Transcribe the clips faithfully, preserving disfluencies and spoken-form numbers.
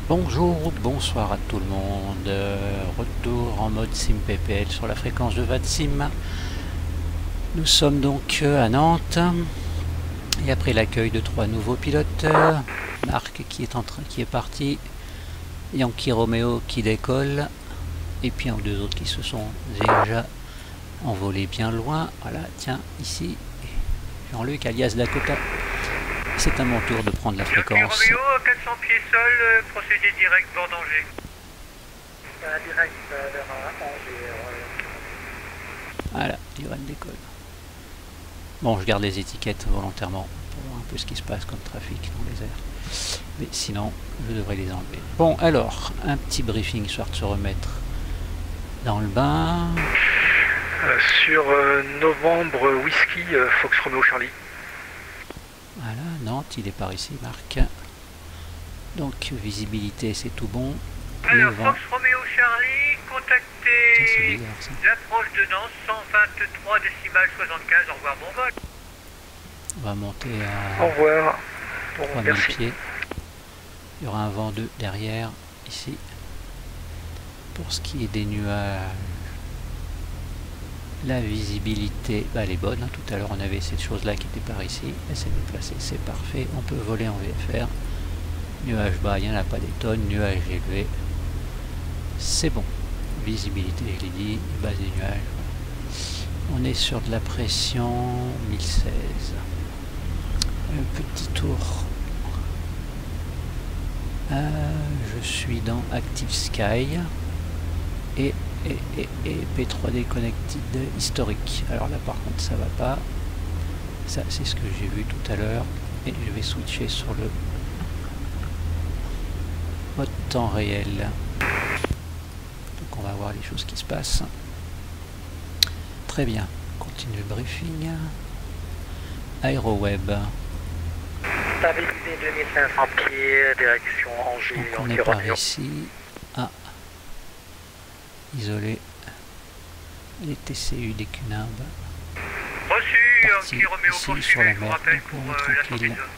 Bonjour, bonsoir à tout le monde. Euh, Retour en mode SimPPL sur la fréquence de VATSIM. Nous sommes donc euh, à Nantes. Et après l'accueil de trois nouveaux pilotes, euh, Marc qui est, en train, qui est parti, Yankee Romeo qui décolle, et puis un ou deux autres qui se sont déjà envolés bien loin. Voilà, tiens, ici, Jean-Luc alias Dakota. C'est à mon tour de prendre la fréquence. Yankee Romeo, quatre cents pieds sol, euh, procédé direct bord d'Angers. Euh, direct euh, vers euh, Angers. Euh, Voilà, Ivan décolle. Bon, je garde les étiquettes volontairement pour voir un peu ce qui se passe comme trafic dans les airs. Mais sinon, je devrais les enlever. Bon, alors, un petit briefing histoire de se remettre dans le bain. euh, sur euh, novembre, whisky, euh, Fox Romeo Charlie. Voilà, Nantes, il est par ici, Marc. Donc, visibilité, c'est tout bon. Alors, Le vent. Fox Romeo Charlie, Ça, c'est contactez bizarre, ça. l'approche de Nantes, cent vingt-trois décimales soixante-quinze, au revoir, bon vol. On va monter Au à revoir. Bon, trois mille merci. pieds. Il y aura un vent de derrière, ici. Pour ce qui est des nuages, la visibilité, bah, elle est bonne. Hein. Tout à l'heure, on avait cette chose-là qui était par ici. Elle s'est déplacée, c'est parfait. On peut voler en V F R. Nuages bas, il n'y en a pas des tonnes. Nuages élevés, c'est bon. Visibilité, je l'ai dit, base des nuages. On est sur de la pression mille seize. Un petit tour. Euh, je suis dans Active Sky et, et, et, et P trois D Connected historique. Alors là par contre ça va pas. Ça c'est ce que j'ai vu tout à l'heure. Et je vais switcher sur le mode temps réel. Donc on va voir les choses qui se passent. Très bien. Continue le briefing. AeroWeb. Stabilité deux mille cinq cents pieds, direction Angers, Donc on est Yankee par Romeo. ici. Ah. Isolé. Les T C U des Cunarbes. Reçu, Parti Yankee Romeo, ici sur la poursuivez, je vous mer. rappelle Donc pour on est euh, la sortie tranquille. de zone.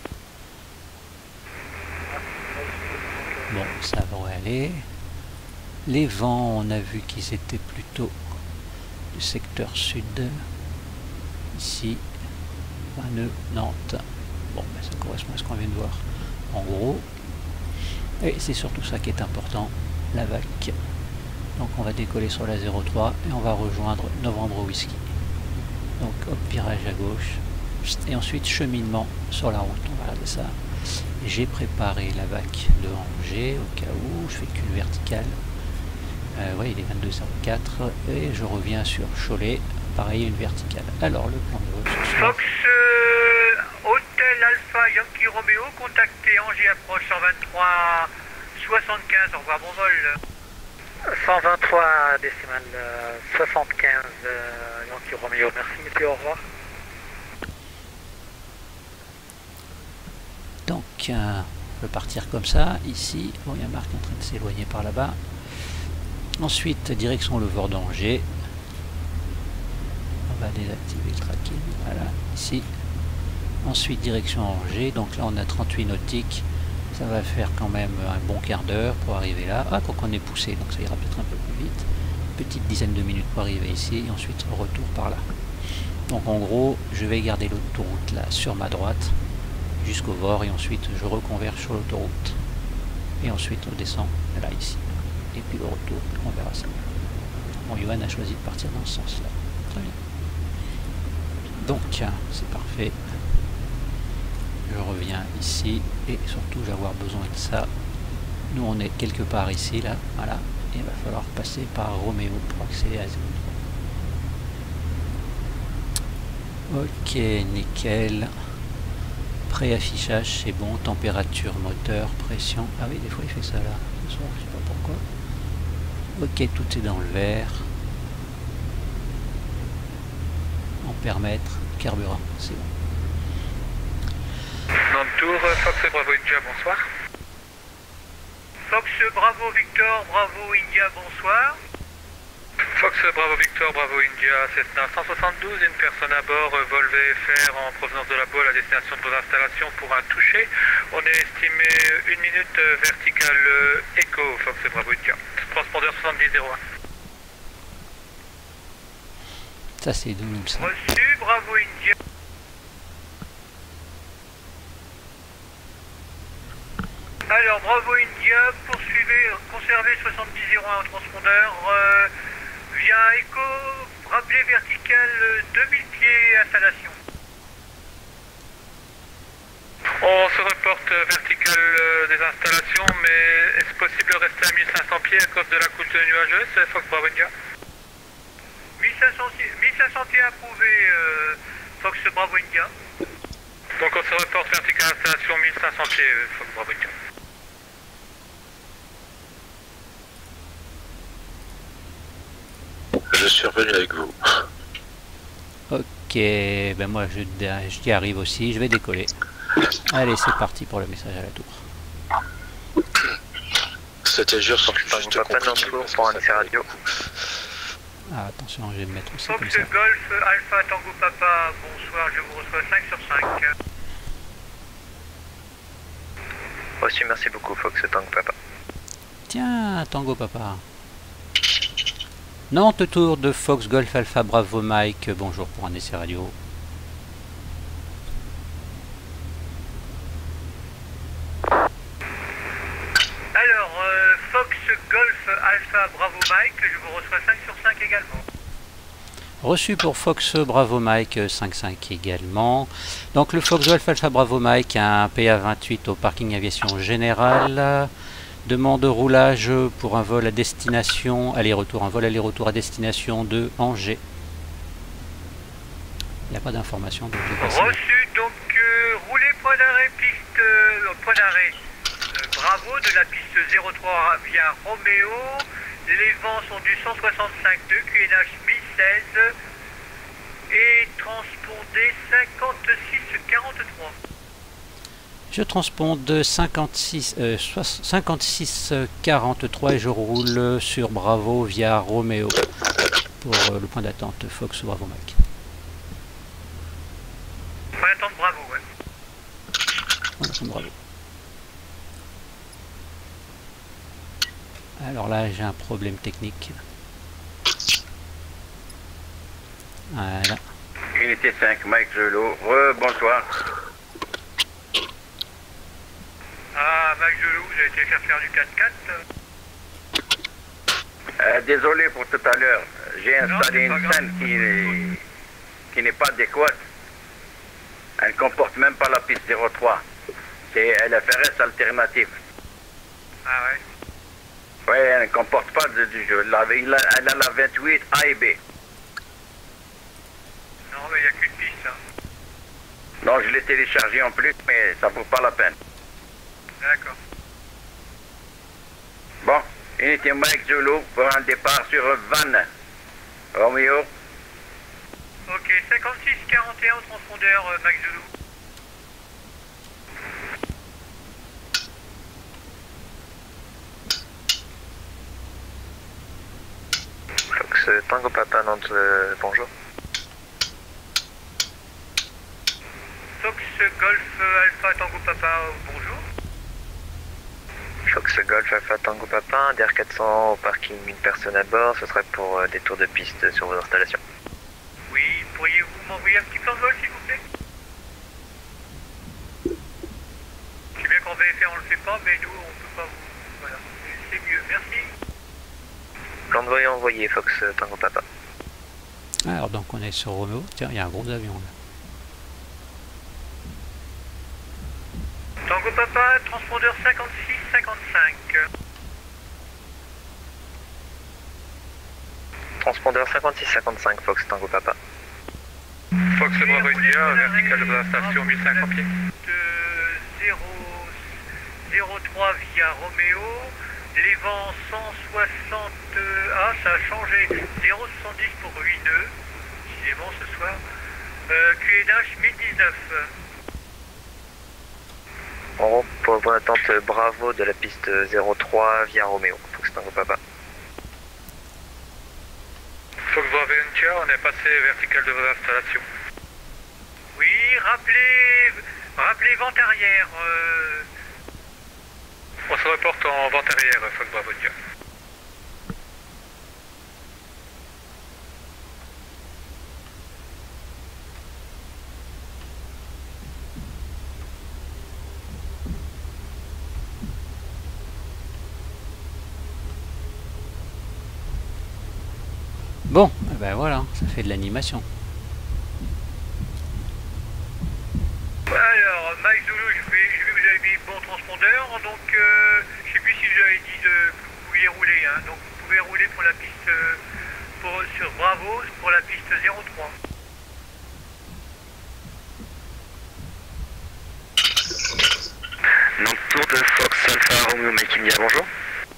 Bon, ça devrait aller. Les vents, on a vu qu'ils étaient plutôt du secteur sud. Ici, vingt nœuds, Nantes. Bon, ben, ça correspond à ce qu'on vient de voir. En gros, et c'est surtout ça qui est important, la vague. Donc on va décoller sur la zéro trois et on va rejoindre Novembre Whisky. Donc hop, virage à gauche. Et ensuite cheminement sur la route. On va regarder ça. J'ai préparé la vague de Angers au cas où. Je fais qu'une verticale. Euh, oui, il est vingt-deux zéro quatre. Et je reviens sur Cholet. Pareil, une verticale. Alors le plan de vol ce soir. Fox, euh, Hôtel Alpha, Yankee Romeo, contactez Angers, approche cent vingt-trois soixante-quinze, au revoir, bon vol. cent vingt-trois décimales euh, soixante-quinze, euh, Yankee Romeo. Merci, monsieur, au revoir. Donc, euh, on peut partir comme ça, ici. Bon, il y a Marc en train de s'éloigner par là-bas. Ensuite, direction le Vord d'Angers. On va désactiver le tracking. Voilà, ici. Ensuite, direction Angers. Donc là, on a trente-huit nautiques. Ça va faire quand même un bon quart d'heure pour arriver là. Ah, quoi qu'on est poussé, donc ça ira peut-être un peu plus vite. Petite dizaine de minutes pour arriver ici. Et ensuite, retour par là. Donc en gros, je vais garder l'autoroute là sur ma droite jusqu'au Vord et ensuite je reconverge sur l'autoroute et ensuite on descend là ici et puis le retour on verra ça. Bon, Johan a choisi de partir dans ce sens là, très bien, donc c'est parfait. Je reviens ici et surtout je vais avoir besoin de ça. Nous on est quelque part ici là, voilà, et il va falloir passer par Roméo pour accéder à zéro trois. Ok, nickel. Préaffichage, c'est bon. Température, moteur, pression. Ah oui, des fois il fait ça là. Ce soir, je sais pas pourquoi. Ok, tout est dans le vert. Ampèremètre, carburant, c'est bon. Nantes Tour, Fox Bravo India, bonsoir. Fox Bravo Victor, Bravo India, bonsoir. Fox Bravo Victor, Bravo India, Cessna cent soixante-douze, une personne à bord, vol V F R en provenance de la Baule à destination de vos installations pour un toucher. On est estimé une minute verticale Echo, Fox Bravo India. Transpondeur soixante-dix zéro un. Ça c'est double ça. Reçu, Bravo India. Alors, Bravo India, poursuivez, conservez soixante-dix zéro un au transpondeur. Euh, via Echo, rappelez vertical deux mille pieds, installation. On se reporte vertical des installations, mais est-ce possible de rester à mille cinq cents pieds à cause de la couche nuageuse, Fox Bravo India? mille cinq cents pieds approuvé, euh, Fox Bravo India. Donc on se reporte vertical installation mille cinq cents pieds, euh, Fox Bravo India. Je suis revenu avec vous. Ok, ben moi je, j'y arrive aussi, je vais décoller. Allez, c'est parti pour le message à la tour. C'était juste que je te compris. Pour un essai radio. Ah, attention, je vais me mettre aussi Fox comme ça. Golf Alpha Tango Papa, bonsoir, je vous reçois cinq sur cinq. Reçu, merci beaucoup Fox Tango Papa. Tiens, Tango Papa. Nantes Tour de Fox Golf Alpha Bravo Mike, bonjour pour un essai radio. Alors, euh, Fox Golf Alpha Bravo Mike, je vous reçois cinq sur cinq également. Reçu pour Fox Bravo Mike cinq cinq également. Donc le Fox Golf Alpha Bravo Mike a un P A vingt-huit au parking aviation générale. Demande de roulage pour un vol à destination, aller-retour, un vol aller-retour à destination de Angers. Il n'y a pas d'information, donc je vais passer. Reçu, donc euh, roulez point d'arrêt, piste, euh, point d'arrêt. Euh, bravo, de la piste zéro trois via Roméo. Les vents sont du cent soixante-cinq nœuds, Q N H mille seize. Et transpondez cinquante-six quarante-trois. Je transponde cinquante-six, euh, cinquante-six quarante-trois et je roule sur Bravo via Roméo pour euh, le point d'attente Fox Bravo Mike. Point d'attente Bravo, ouais. Point d'attente Bravo. Alors là j'ai un problème technique. Voilà. Unité cinq, Mike Gelot. Re-bonsoir. Ah, Mac Gelou, vous avez été faire faire du quatre quatre. Euh, désolé pour tout à l'heure. J'ai Non, installé c'est pas une grave. scène qui n'est qui n'est pas adéquate. Elle ne comporte même pas la piste zéro trois. C'est L F R S alternative. Ah ouais. Oui, elle ne comporte pas de, du jeu. Elle a, elle a la vingt-huit A et B. Non, mais il n'y a qu'une piste, hein. Non, je l'ai téléchargé en plus, mais ça vaut pas la peine. D'accord. Bon, unité Mike Zulu pour un départ sur Vannes. Romeo. Ok, cinquante-six quarante et un au transpondeur, euh, Mac Zulu. Fox Tango Papa Nantes, euh, bonjour. Fox Golf euh, Alpha Tango Papa, euh, bonjour. Fox Golf Alpha Tango Papa, un D R quatre cents au parking, une personne à bord, ce serait pour euh, des tours de piste sur vos installations. Oui, pourriez-vous m'envoyer un petit plan de vol, s'il vous plaît? Je sais bien qu'en V F R on le fait pas, mais nous on peut pas vous... Voilà, c'est mieux, merci. Plan de vol envoyé, Fox Tango Papa. Alors donc on est sur Roméo. Tiens, il y a un gros avion là. Tango Papa, transpondeur cinquante-six cinquante-cinq. Transpondeur cinquante-six cinquante-cinq, Fox Tango Papa. Fox Bravo India, vertical de la station mille cinq cents pieds. zéro trois via Roméo. Les vents cent soixante... Ah, ça a changé. zéro soixante-dix pour huit nœuds. Décidément ce soir. Euh, Q N H mille dix-neuf. En gros, pour le point d'attente Bravo de la piste zéro trois via Roméo, Fox Tango Papa. India, on est passé vertical de vos installations. Oui, rappelez, rappelez vente arrière. Euh... On se reporte en vente arrière, Fox Bravo India. Bon, ben voilà, ça fait de l'animation. Alors, Mike Zulu, je vais, je vais vous avez mis bon transpondeur, donc euh, je sais plus si vous avez dit de, que vous pouviez rouler, hein, donc vous pouvez rouler pour la piste, euh, pour, sur Bravo, pour la piste zéro trois. Donc tour de Fox Alpha Romeo Mike India, bonjour.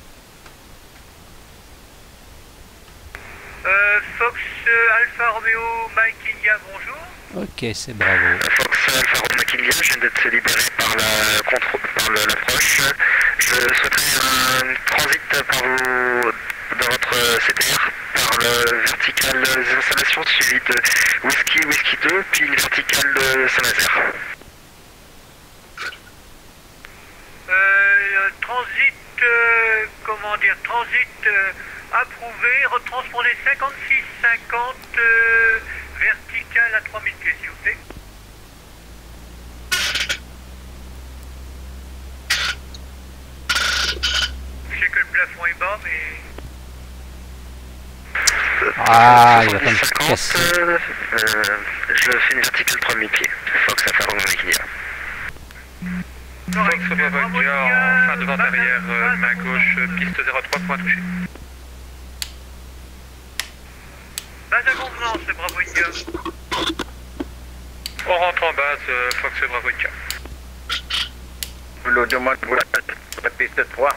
Euh, Fox euh, Alpha Romeo Mike India, bonjour. Ok, c'est Bravo. Fox Alpha Romeo Mike India, je viens d'être libéré par la contrôle, par le- l'approche. Je souhaiterais un transit par vos, dans votre C T R par le vertical des installations suivi de Whisky Whisky deux, puis le vertical de Saint-Nazaire. Euh, transit, euh, comment dire, transit euh, approuvé, retranspondé cinquante-six cinquante, euh, vertical à trois mille pieds, s'il vous plaît. Je sais que le plafond est bas, mais... Ah, il va pas me soixante-dix casser. cinquante, euh, euh, je fais une verticale trois mille pieds. Fox Alpha Romeo Mike India. Fox Bravo India en fin de vente arrière, euh, main gauche, euh, piste zéro trois, point touché. Base à convenance, Bravo India. On rentre en base, euh, Fox Bravo India. Vous le demandez pour la, la piste trois.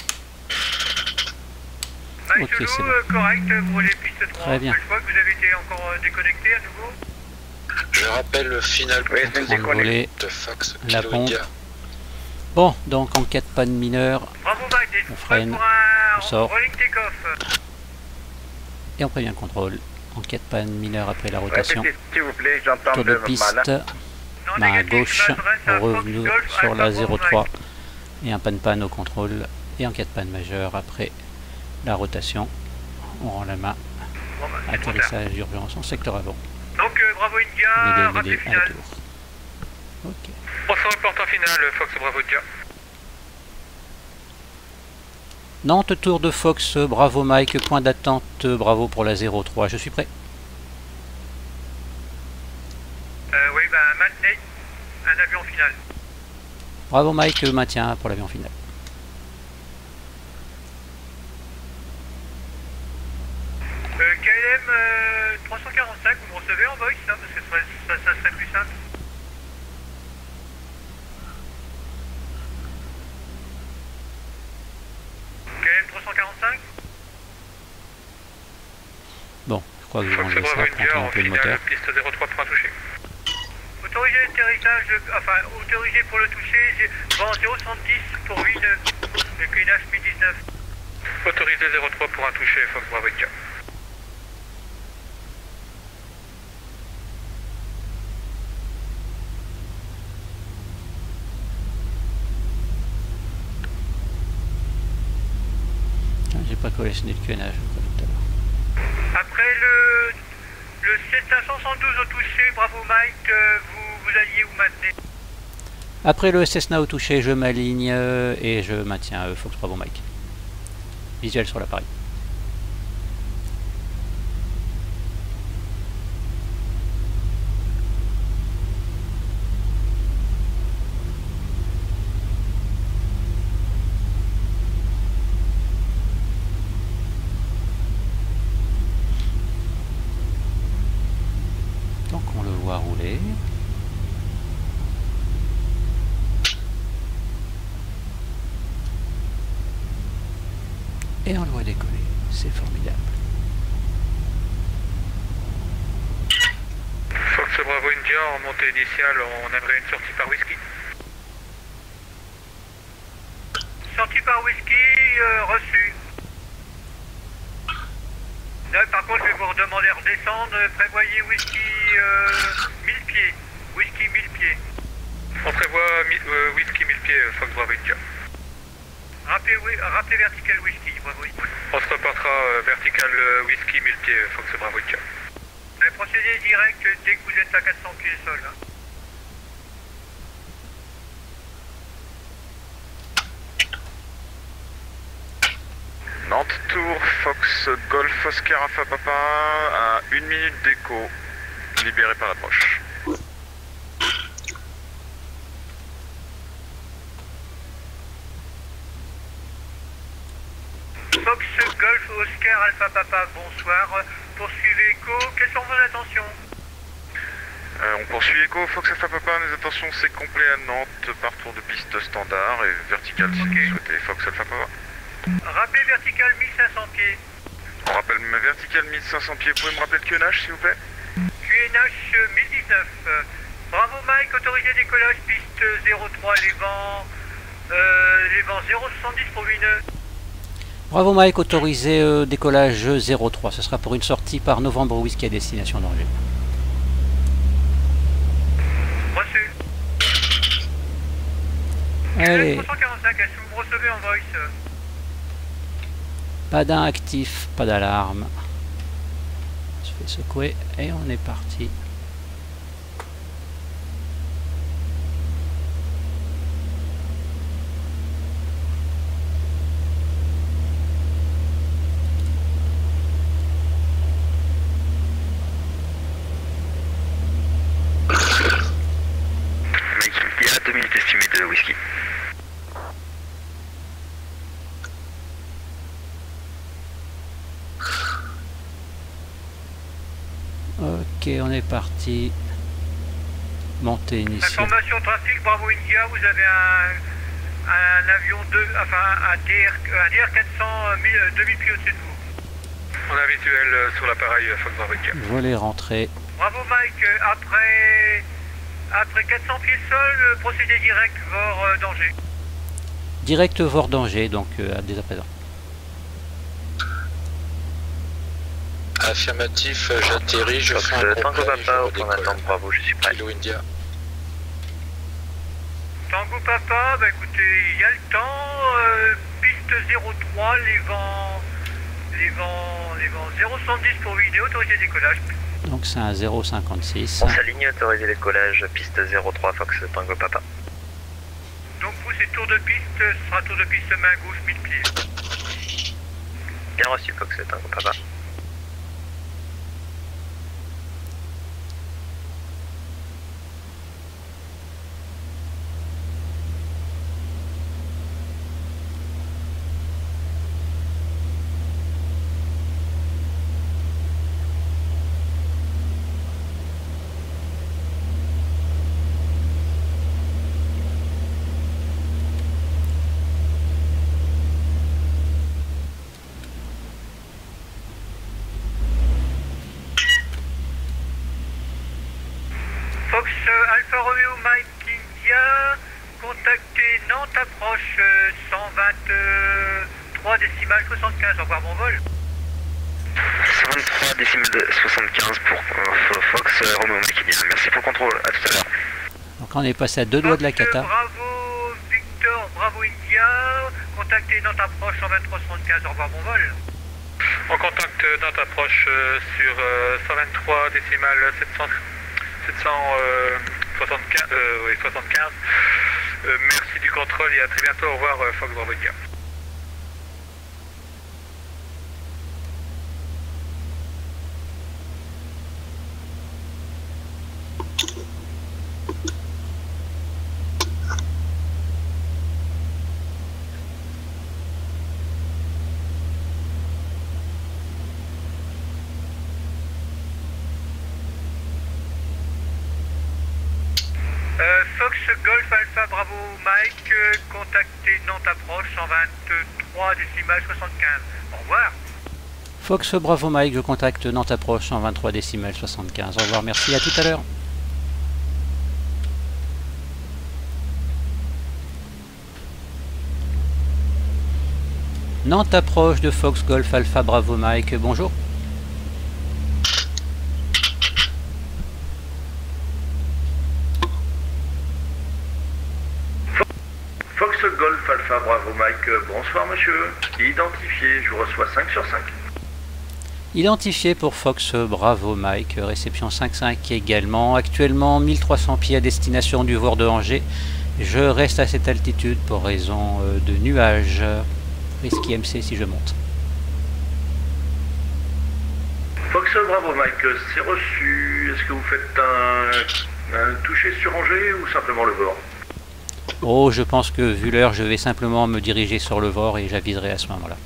Mike Ok, Zulu, c'est bon. euh, correct pour les pistes trois. Très bien. Je vois que vous avez été encore euh, déconnecté à nouveau. Je rappelle le final Oui, c'est On va voler. de Fox La Kilo pompe. India. Bon, donc en cas de panne mineure, Bravo Mike, des On freine. pour un On sort. rolling take-off. et on prévient le contrôle. En cas de panne mineure après la rotation, Répétez, s'il vous plaît, j'entends tour de de piste, mal. Non, main à négatif, gauche, je m'adresse à Fox revenu Golf sur Alpha la Bravo zéro trois Mike. et un panne panne au contrôle. Et en cas de panne majeure après la rotation, on rend la main. Bon, bah, c'est trop tard. Atterrissage d'urgence en secteur avant. Donc euh, Bravo India, Mêlée, rappel mêlée, à la final. tour. Ok. On se reporte en finale, Fox Bravo India. Nantes, tour de Fox, Bravo Mike, point d'attente, Bravo pour la zéro trois, je suis prêt. Euh, oui, bah maintenez un avion final. Bravo Mike, maintien pour l'avion final. Euh, K L M euh, trois cent quarante-cinq, vous me recevez en voice, hein, parce que ça serait, ça, ça serait plus simple. K L M trois cent quarante-cinq. Bon, je crois que je vais Fox enlever ça Bravo pour India entendre un en peu le finale, moteur. piste zéro trois, point touché. Autorisé l'atterrissage, enfin autorisé pour le toucher, j'ai vent zéro soixante-dix pour une, avec une H P dix-neuf. Autorisé zéro trois pour un touché, Fox Bravo India. Ah, j'ai pas collectionné le carénage quoi, tout à l'heure. Après le, le sept cinq cent soixante-douze au touché, bravo Mike, euh, vous, vous alliez vous maintenez. Après le Cessna au touché, je m'aligne euh, et je maintiens euh, Fox Bravo Mike. Visuel sur l'appareil. Donc on le voit rouler. Et on le voit décoller. C'est formidable. Fox Bravo India, en montée initiale, on aimerait une sortie par whisky. Sortie par whisky, euh, reçu. Là, par contre, je vais vous redemander de redescendre. Prévoyez whisky euh, mille pieds. Whisky mille pieds. On prévoit mi- euh, whisky mille pieds, Fox Bravo India. Rappelez, oui, rappelez vertical whisky, bravo. On se reportera euh, vertical euh, whisky mille pieds, Fox Bravo India. Euh, procédez direct dès que vous êtes à quatre cents pieds sol. Hein. Nantes Tour, Fox Golf Oscar Alpha Papa à une minute d'écho, libéré par approche. Fox Golf Oscar Alpha Papa, bonsoir. Poursuivez Echo, quelles sont vos intentions? Euh, on poursuit Echo, Fox Alpha Papa, les intentions c'est complet à Nantes, par tour de piste standard et vertical si okay. vous souhaitez, Fox Alpha Papa. Rappelez vertical mille cinq cents pieds. On rappelle ma verticale mille cinq cents pieds, vous pouvez me rappeler le Q N H s'il vous plaît? Q N H mille dix-neuf. Bravo Mike, autorisé décollage, piste zéro trois, les vents, euh, les vents zéro soixante-dix pour huit nœuds. Bravo Mike, autorisé euh, décollage zéro trois. Ce sera pour une sortie par Novembre Whisky à destination d'Angers. Reçu. Allez. trois cent quarante-cinq, est-ce que vous me recevez en voice? Pas d'un actif, pas d'alarme. Je fais secouer et on est parti. Il y a deux minutes estimées de whisky. Ok, on est parti. Montée initiale. Information trafic, Bravo India, vous avez un, un avion deux, enfin un D R, un D R quatre cents, deux mille pieds au-dessus de vous. On a visuel euh, sur l'appareil euh, Fox Bravo India. Volet rentrée. Bravo Mike, après, après quatre cents pieds sol, euh, procédé direct vers euh, danger. Direct vers danger, donc euh, dès à présent. Affirmatif, j'atterris, je Fox fais un Tango complet, je Papa, au point redécolle. d'attente, bravo, je suis prêt. Kilo India. Tango Papa, bah écoutez, il y a le temps, euh, piste zéro trois, les vents, les vents, les vents zéro soixante-dix pour huit nœuds, autorisé décollage. Donc c'est un zéro cinquante-six. On s'aligne, autorisé décollage, piste zéro trois, Fox Tango Papa. Donc vous c'est tour de piste, ce sera tour de piste main gauche, mille pieds. Bien reçu, Fox Tango Papa. Fox euh, Alpha Romeo Mike India, contactez Nantes approche euh, cent vingt-trois décimales soixante-quinze, au revoir bon vol. cent vingt-trois décimales soixante-quinze pour euh, Fox euh, Romeo Mike India. Merci pour le contrôle, à tout à l'heure. Donc on est passé à deux doigts de la Fox, cata. Bravo Victor, Bravo India, contactez Nantes approche cent vingt-trois soixante-quinze, au revoir bon vol. On contacte euh, notre approche euh, sur euh, cent vingt-trois décimales sept cents, sept cent soixante-quinze. Euh, oui, soixante-quinze. Euh, merci du contrôle et à très bientôt. Au revoir, euh, Fox Bravo India. Euh, Fox Golf Alpha Bravo Mike, euh, contactez Nantes approche cent vingt-trois décimales soixante-quinze. Au revoir. Fox Bravo Mike, je contacte Nantes approche cent vingt-trois décimales soixante-quinze. Au revoir, merci, à tout à l'heure. Nantes approche de Fox Golf Alpha Bravo Mike, bonjour. Bravo Mike, bonsoir monsieur. Identifié, je vous reçois cinq sur cinq. Identifié pour Fox Bravo Mike, réception cinq cinq également. Actuellement mille trois cents pieds à destination du Voir de Angers. Je reste à cette altitude pour raison de nuages. Risque I M C si je monte. Fox Bravo Mike, c'est reçu. Est-ce que vous faites un, un toucher sur Angers ou simplement le Vor? Oh, je pense que vu l'heure, je vais simplement me diriger sur le Vor et j'aviserai à ce moment-là.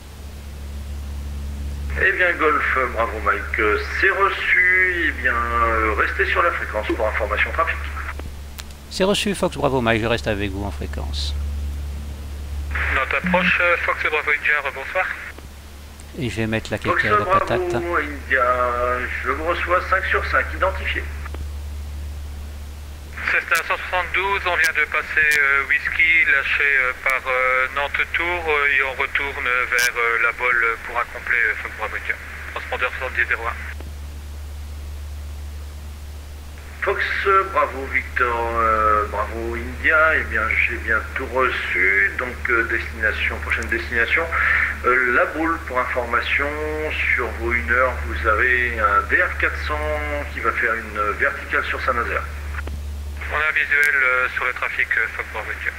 Eh bien, Golf, bravo Mike, c'est reçu. Eh bien, restez sur la fréquence pour information trafic. C'est reçu, Fox Bravo Mike, je reste avec vous en fréquence. Note approche, Fox Bravo India, bonsoir. Et je vais mettre la Fox cacahuète de patate. Bravo India, je vous reçois cinq sur cinq, identifié. Cessna cent soixante-douze, on vient de passer euh, Whisky, lâché euh, par euh, Nantes Tour, euh, et on retourne vers euh, la Bolle pour un complet euh, Fox Bravo India. Transpondeur soixante-dix zéro un. Fox Bravo Victor, euh, Bravo India, eh bien j'ai bien tout reçu, donc euh, destination, prochaine destination, euh, la Boule pour information, sur vos une heure vous avez un D R quatre cents qui va faire une verticale sur Saint-Nazaire. On a un visuel euh, sur le trafic euh, Fox Bravo India.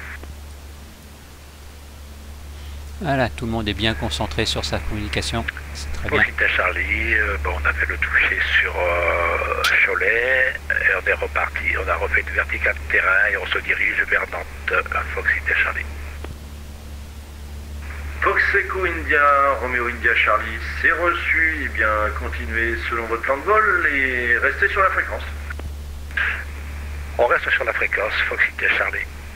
Voilà, tout le monde est bien concentré sur sa communication. C'est très bien. Fox Charlie, euh, bon, on a fait le toucher sur euh, Cholet, et on est reparti, on a refait une verticale de terrain et on se dirige vers Nantes à Fox Charlie. Fox Echo India, Romeo India Charlie, c'est reçu, eh bien continuez selon votre plan de vol et restez sur la fréquence. On reste sur la fréquence, Fox Charlie.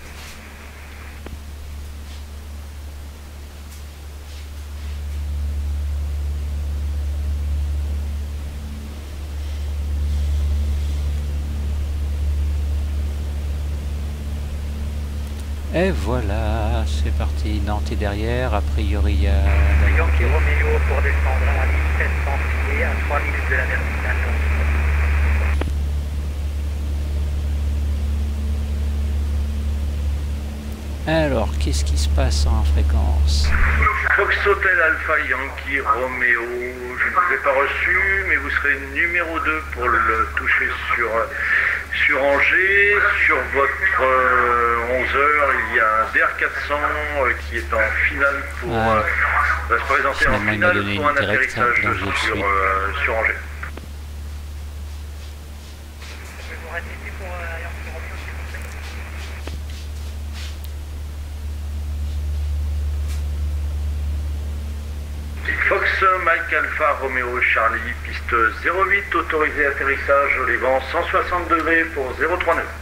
Et voilà, c'est parti. Nantes est derrière. A priori, il y a. Yankee Romeo pour descendre à mille sept cents pieds à trois minutes de la verticale. Alors, qu'est-ce qui se passe en fréquence? Fox Hotel Alpha Yankee Romeo, je ne vous ai pas reçu, mais vous serez numéro deux pour le toucher sur, sur Angers. Sur votre euh, onze heures, il y a un D R quatre cents euh, qui est en finale pour Ah. euh, va se présenter Finalement, en il m'a finale donné pour un une directe, atterrissage donc je le sur, suis. euh, sur Angers. Je vais vous répéter pour euh, Yankee Romeo, s'il vous plaît. Fox Mike Alpha Romeo Charlie, piste zéro huit, autorisé atterrissage, les vents cent soixante degrés pour zéro trois neuf.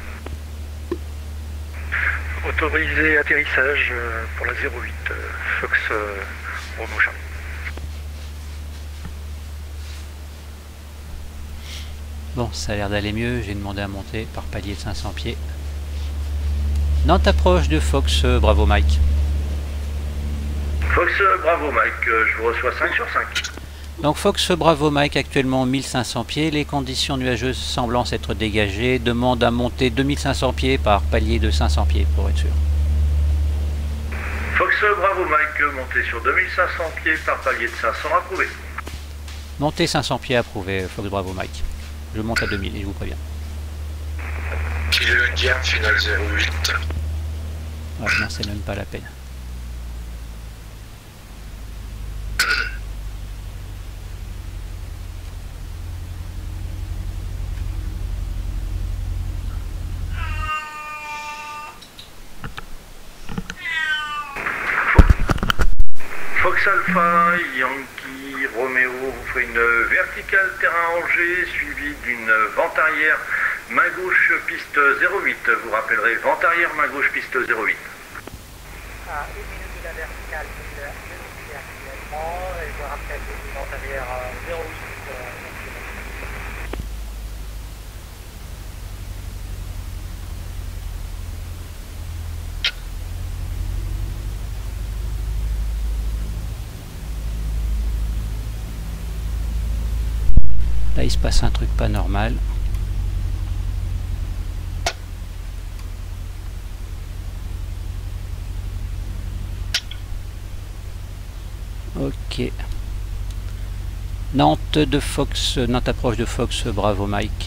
Autorisé atterrissage euh, pour la zéro huit, euh, Fox euh, Romeo Charlie. Bon, ça a l'air d'aller mieux. J'ai demandé à monter par palier de cinq cents pieds. Nantes approche de Fox Bravo Mike. Fox Bravo Mike, je vous reçois cinq sur cinq. Donc Fox Bravo Mike actuellement mille cinq cents pieds, les conditions nuageuses semblant s'être dégagées, demande à monter deux mille cinq cents pieds par palier de cinq cents pieds pour être sûr. Fox Bravo Mike, montez sur deux mille cinq cents pieds par palier de cinq cents, approuvé. Montez cinq cents pieds approuvé, Fox Bravo Mike. Je monte à deux mille et je vous préviens. Kilo India, finale zéro huit. Ouais, non, c'est même pas la peine. Fox Alpha, Yankee, Romeo, vous ferez une verticale terrain Angers suivie d'une vente arrière main gauche piste zéro huit. Vous rappellerez vente arrière main gauche piste zéro huit. À une minute de la verticale, je suis actuellement, et je rappelle les ventes arrière zéro huit. Là, il se passe un truc pas normal. Ok. Nantes de Fox, Nantes approche de Fox, bravo Mike.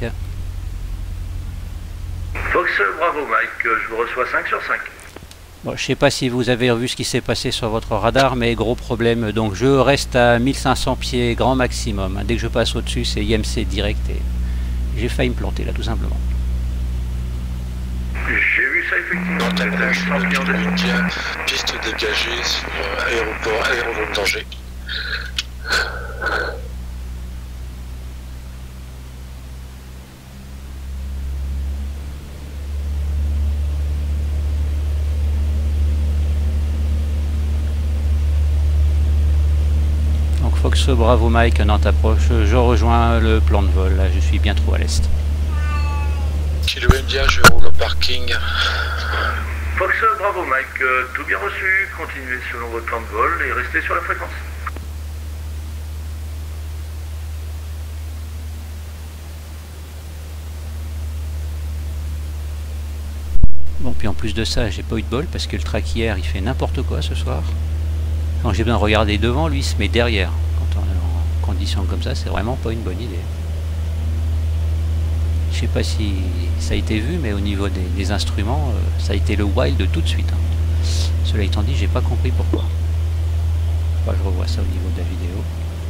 Fox, bravo Mike, je vous reçois cinq sur cinq. Bon, je sais pas si vous avez revu ce qui s'est passé sur votre radar, mais gros problème. Donc je reste à mille cinq cents pieds grand maximum. Dès que je passe au-dessus, c'est I M C direct et j'ai failli me planter là tout simplement. J'ai vu ça effectivement. Nantes approche de Kilo India, piste dégagée sur aéroport, aérodrome d'Angers. Fox, bravo Mike, Nantes approche, je rejoins le plan de vol, là je suis bien trop à l'est. Kilo India, je roule au parking. Fox, bravo Mike, euh, tout bien reçu, continuez selon votre plan de vol et restez sur la fréquence. Bon, puis en plus de ça, j'ai pas eu de bol parce que le track hier il fait n'importe quoi ce soir. Quand j'ai besoin de regarder devant, lui il se met derrière. Quand on est en condition comme ça, c'est vraiment pas une bonne idée. Je sais pas si ça a été vu, mais au niveau des, des instruments, euh, ça a été le wild tout de suite. Hein. Cela étant dit, j'ai pas compris pourquoi. Enfin, je revois ça au niveau de la vidéo.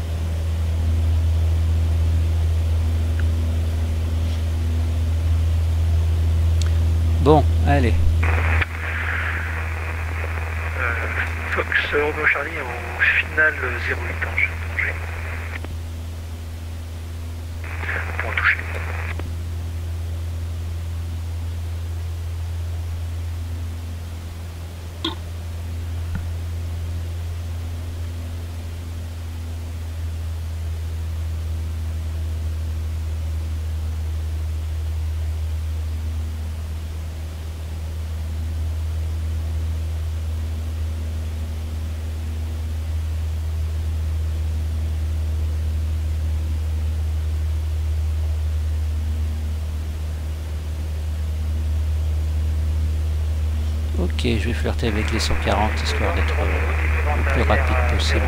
Bon, allez. Fox Romeo Charlie au final zéro huit Angers. Pour toucher. Ok, je vais flirter avec les cent quarante histoire d'être euh, le plus rapide possible.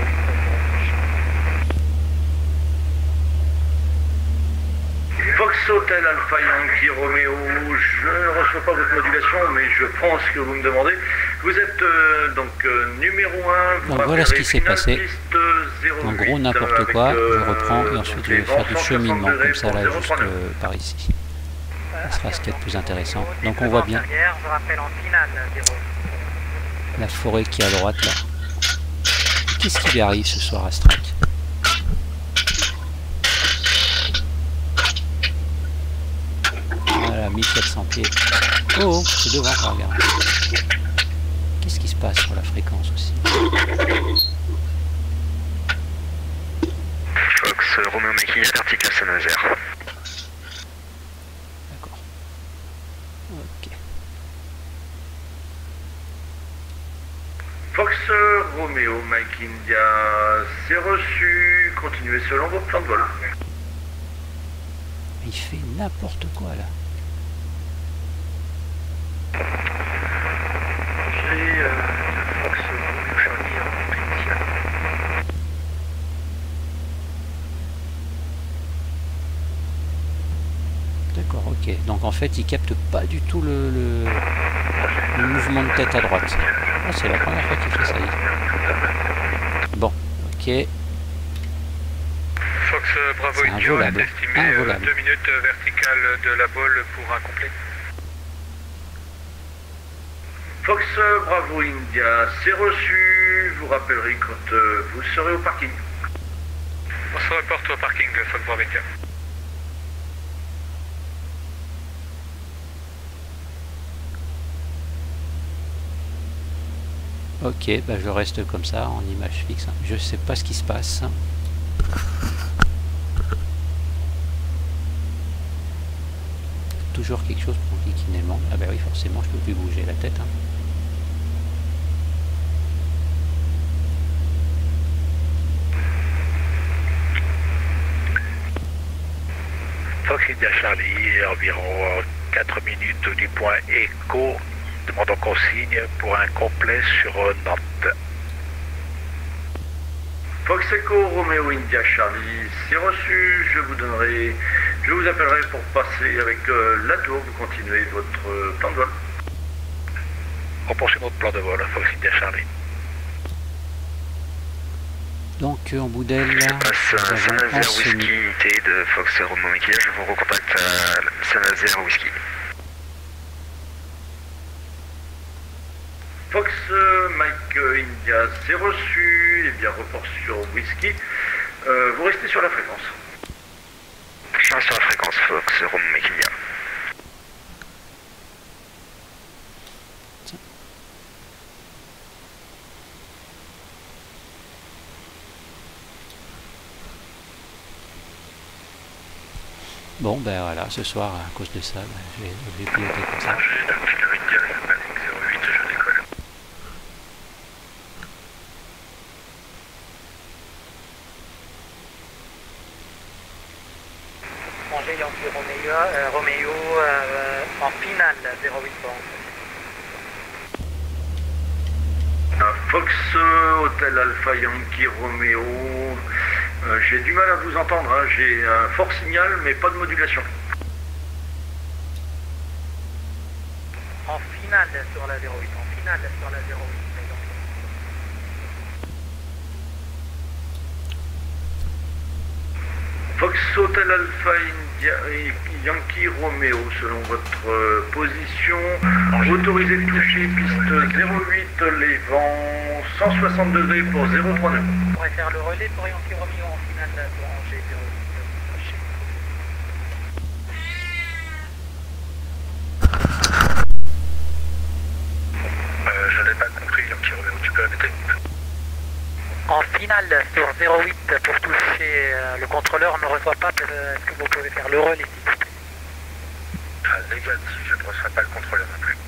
Fox Hotel Alpha Yankee Romeo, je ne reçois pas votre modulation, mais je pense que vous me demandez. Vous êtes euh, donc euh, numéro un. Donc voilà ce qui s'est passé. En gros, n'importe quoi, je reprends et ensuite je vais faire du cheminement, comme ça là, juste euh, par ici. Ça sera ce qu'il y a de plus intéressant. Donc on voit bien la forêt qui est à droite là. Qu'est-ce qui lui arrive ce soir à Strack? Voilà, mille quatre cents pieds. Oh, oh c'est devant, regarde. Qu'est-ce qui se passe sur la fréquence aussi? Fox, Romeo Maquilla, vertical Saint-Nazaire. D'accord. Ok. Fox Romeo Mike India, c'est reçu. Continuez selon vos plans de vol. Il fait n'importe quoi là. J'ai euh, Fox Romeo Charlie en initial. D'accord, ok. Donc en fait, il capte pas du tout le, le, le mouvement de tête à droite. Oh, c'est la première fois qu'il fait ça. Bon, ok. Fox Bravo Indio est estimé deux minutes verticales de la bolle pour un complet. Fox Bravo India, c'est reçu. Je vous rappellerai quand euh, vous serez au parking. On se reporte au parking, Fox Bravo India. Ok, bah je reste comme ça en image fixe. Je sais pas ce qui se passe. Toujours quelque chose pour qui demande. Ah bah oui, forcément, je peux plus bouger la tête. Hein. Fox India Charlie, environ quatre minutes du point écho. Demandons consigne pour un complet sur Nantes. Fox Echo Romeo India Charlie, c'est reçu, je vous donnerai, je vous appellerai pour passer avec euh, la tour, vous continuez votre euh, plan de vol. On poursuit notre plan de vol, Fox India Charlie. Donc en bout d'aile, Je passe Saint-Nazaire Whisky unité de Fox Romeo India, je vous recontacte à Saint-Nazaire Whisky. Fox euh, Mike euh, India, c'est reçu, et bien report sur Whisky, euh, vous restez sur la fréquence. Je reste sur la fréquence Fox Romeo India. bon ben voilà, ce soir à cause de ça, ben, je vais, je vais piloter comme ça. Angers Yankee Romeo, euh, Romeo euh, en finale zéro huit bon. Fox euh, Hotel Alpha Yankee Romeo, euh, j'ai du mal à vous entendre, hein. J'ai un fort signal mais pas de modulation. En finale sur la zéro huit, en finale sur la zéro huit. Fox Hotel Alpha India, Yankee Romeo, selon votre euh, position, autorisé de toucher piste zéro huit, les vents cent soixante degrés pour zéro trois neuf. On pourrait faire le relais pour Yankee Romeo en finale pour Angers zéro huit. Euh, je n'ai pas compris, Yankee Romeo, tu peux répéter? En finale sur zéro huit pour toucher euh, le contrôleur ne reçoit pas, est-ce que vous pouvez faire le relais s'il vous plaît? Ah, négatif, je ne reçois pas le contrôleur non plus.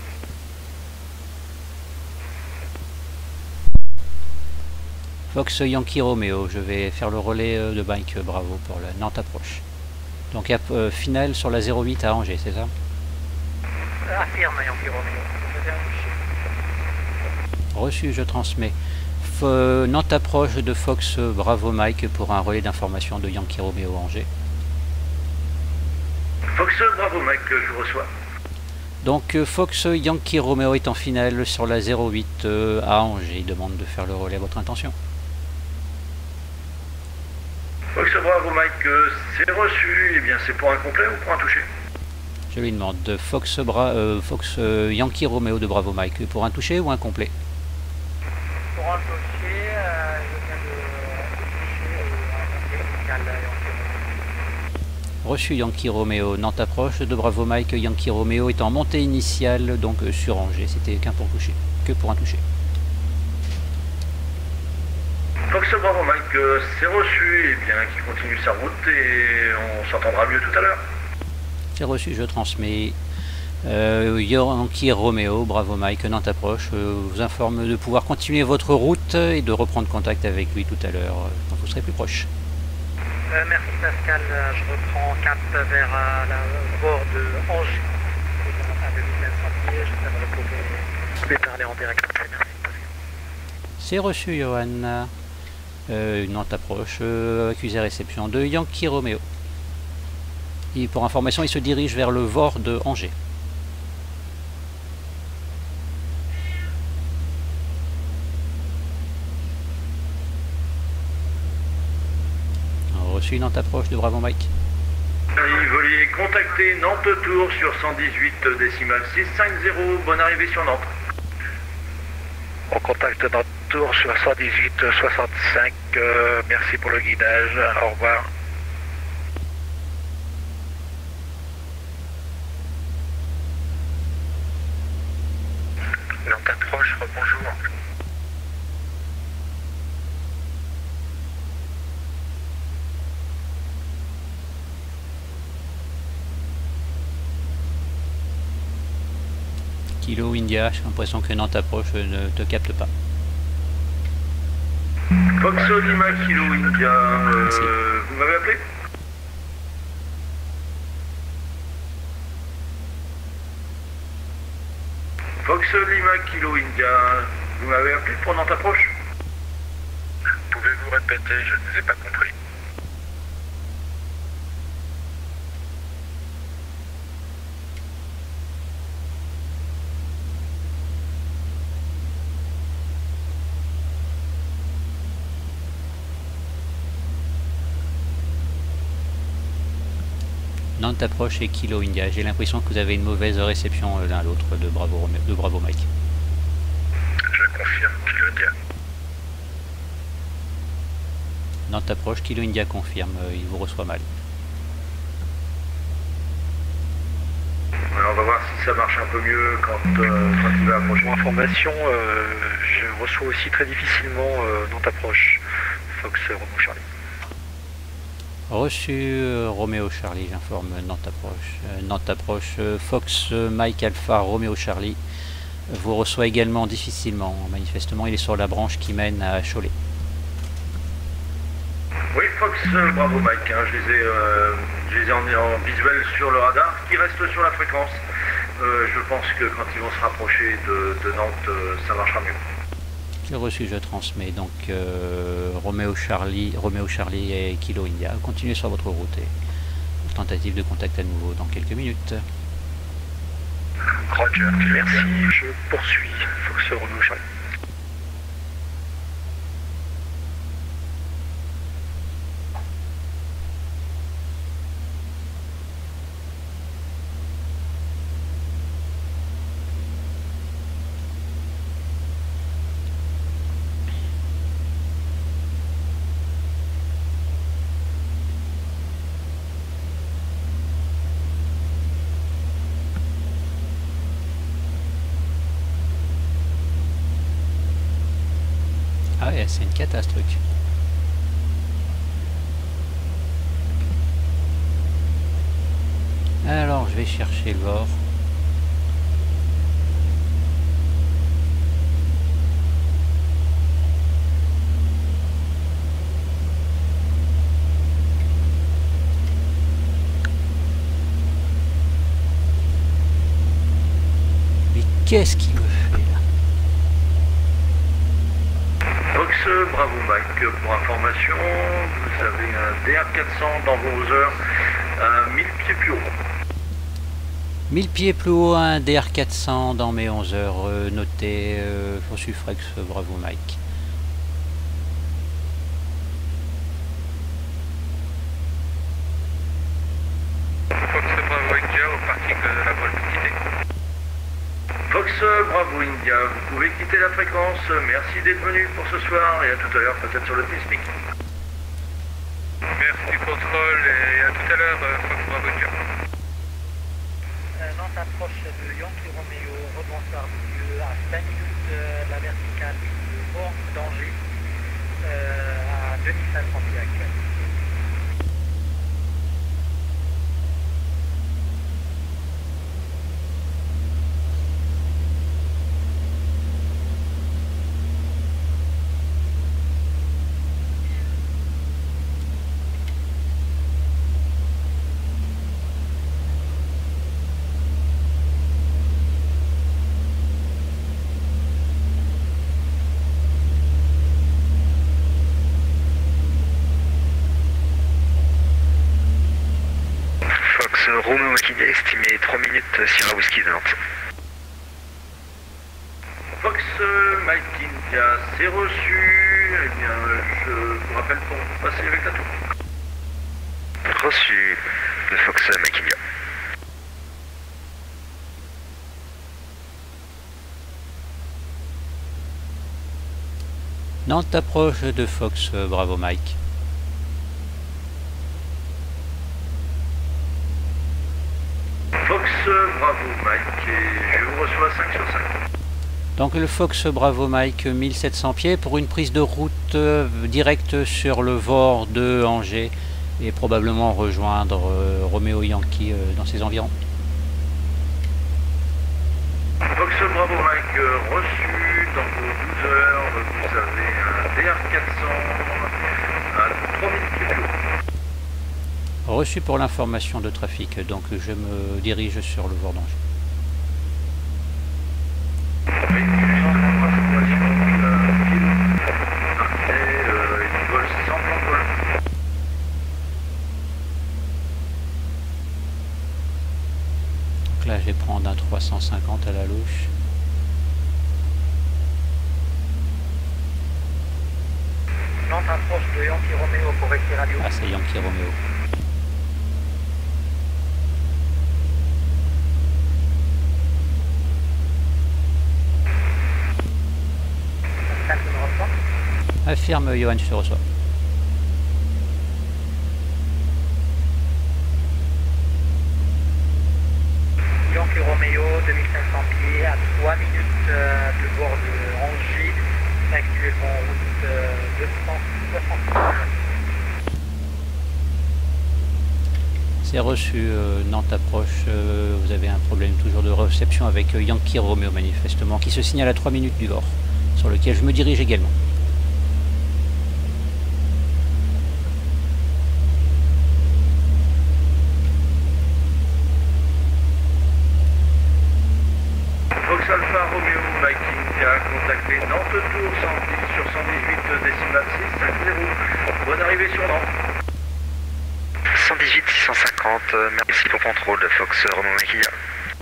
Fox Yankee Romeo, je vais faire le relais euh, de Mike Bravo pour la Nantes approche. Donc il y a euh, finale sur la zéro huit à Angers, c'est ça? euh, Affirme Yankee Romeo. Reçu, je transmets. F Nantes approche de Fox Bravo Mike pour un relais d'information de Yankee Romeo Angers. Fox Bravo Mike, je vous reçois. Donc Fox Yankee Romeo est en finale sur la zéro huit euh, à Angers. Il demande de faire le relais à votre intention. Fox Bravo Mike, euh, c'est reçu. Eh bien, c'est pour un complet ou pour un touché? Je lui demande de Fox, Bra euh, Fox euh, Yankee Romeo de Bravo Mike pour un touché ou un complet? Pour un touché, euh, je viens de toucher un initial Yankee Romeo. Reçu Yankee Romeo, Nantes approche de Bravo Mike. Yankee Romeo est en montée initiale donc euh, sur Angers. C'était qu'un pour toucher, que pour un touché. Fox Bravo Mike, euh, c'est reçu. Eh bien, qui continue sa route et on s'entendra mieux tout à l'heure. C'est reçu, je transmets. Euh, Yankee Romeo, Bravo Mike, Nantes approche, euh, vous informe de pouvoir continuer votre route et de reprendre contact avec lui tout à l'heure euh, quand vous serez plus proche. Euh, merci Pascal, je reprends cap vers euh, la bord de Angers. À deux mille cinq cents pieds, j'espère que vous pouvez, vous pouvez parler en direct. Merci Pascal. C'est reçu, Johan. Euh, Nantes approche, euh, accusé réception de Yankee Romeo. Et pour information, il se dirige vers le V O R de Angers. Reçu, Nantes approche de Bravo Mike. Il veuillez contacter Nantes Tour sur cent dix-huit décimal six cent cinquante. Bonne arrivée sur Nantes. On contacte Nantes Tour sur cent dix-huit soixante-cinq. Euh, merci pour le guidage. Au revoir. Nantes approche, bonjour. Kilo India, j'ai l'impression que Nantes approche ne te capte pas. Fox Lima Kilo India, euh, vous m'avez appelé? Fox Lima Kilo India, vous m'avez appelé pour Nantes approche? Pouvez-vous répéter répéter, je ne vous ai pas compris. Nantes approche et Kilo India. J'ai l'impression que vous avez une mauvaise réception l'un à l'autre de Bravo, de Bravo Mike. Je confirme, Kilo India. Nantes approche, Kilo India confirme, il vous reçoit mal. Alors on va voir si ça marche un peu mieux quand, euh, quand il va approcher. Pour information, euh, je reçois aussi très difficilement euh, Nantes approche. Fox Romeo Charlie. Reçu euh, Roméo Charlie, j'informe Nantes approche. Euh, Nantes approche, euh, Fox euh, Mike Alpha Roméo Charlie vous reçoit également difficilement. Manifestement, il est sur la branche qui mène à Cholet. Oui, Fox, euh, bravo Mike, hein, je les ai, euh, je les ai en, en visuel sur le radar, qui reste sur la fréquence. Euh, je pense que quand ils vont se rapprocher de, de Nantes, euh, ça marchera mieux. C'est reçu, je transmets. Donc euh, Roméo Charlie, Roméo Charlie et Kilo India. Continuez sur votre route et tentative de contact à nouveau dans quelques minutes. Roger, merci, je poursuis Fox Romeo Charlie. Ah ouais, c'est une catastrophe. Alors, je vais chercher le bord. Mais qu'est-ce qu'il me fait là? Fox, bravo Mike, pour information, vous avez un D R quatre cents dans vos heures à mille pieds plus haut. mille pieds plus haut, un D R quatre cents dans mes onze heures, euh, noté, euh, reçu Frex, bravo Mike. Fox Bravo India au parking de la voile quittée. Fox, bravo India, vous pouvez quitter la fréquence, merci d'être venu pour ce soir et à tout à l'heure peut-être sur le Pismic. Merci du contrôle et à tout à l'heure, Fox Bravo India. Euh, Nantes approche de Yankee Romeo, rebonsoir monsieur, à cinq minutes euh, de la verticale de Bourg d'Angers, euh, à deux mille cinq cents pieds actuels. Romeo Maquinier, estimé trois minutes, Sierra Whisky de Nantes. Fox, Mike India, c'est reçu, eh bien je vous rappelle pour passer avec la tour. Reçu de Fox Mike India. Nantes approche de Fox, bravo Mike. Fox, bravo Mike, et je vous reçois cinq sur cinq. Donc le Fox Bravo Mike, mille sept cents pieds pour une prise de route euh, directe sur le V O R de Angers et probablement rejoindre euh, Roméo Yankee euh, dans ses environs. Fox, bravo Mike, euh, reçu dans vos douze heures, vous avez un D R quatre cents à trois mille pieds plus haut. Reçu pour l'information de trafic, donc je me dirige sur le V O R d'Angers. Oui, juste pour information, la ville partait, euh, il vole cent cinquante à la louche. Nantes approche de Yankee Romeo pour Récit Radio. Ah, c'est Yankee Romeo. Affirme, Johan, je te reçois. Yankee Romeo, deux mille cinq cents pieds, à trois minutes euh, de bord de Angers, actuellement en route euh, deux cent soixante. C'est reçu, euh, Nantes approche, euh, vous avez un problème toujours de réception avec euh, Yankee Romeo manifestement, qui se signale à trois minutes du bord, sur lequel je me dirige également. Fox Alpha Romeo Mike India, contacté Nantes Tour cent dix sur cent dix-huit décimal six cent cinquante. Bonne arrivée sur Nantes. cent dix-huit six cent cinquante, merci pour contrôle de Fox Romeo Mike India.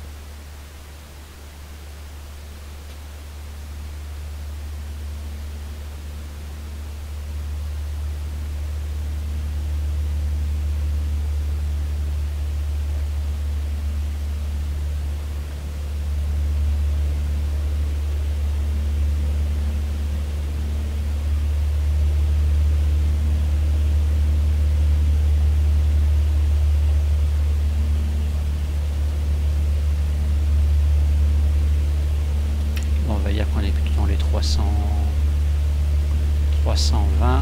On est plutôt dans les trois cents, trois cent vingt.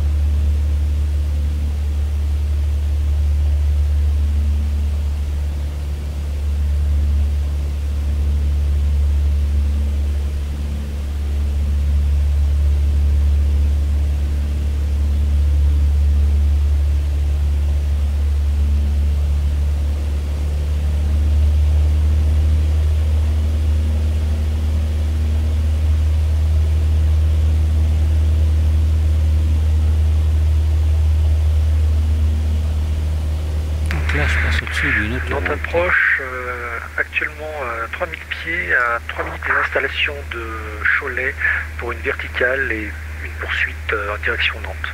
Nantes approche euh, actuellement à trois mille pieds, à trois minutes des installations de Cholet pour une verticale et une poursuite euh, en direction Nantes.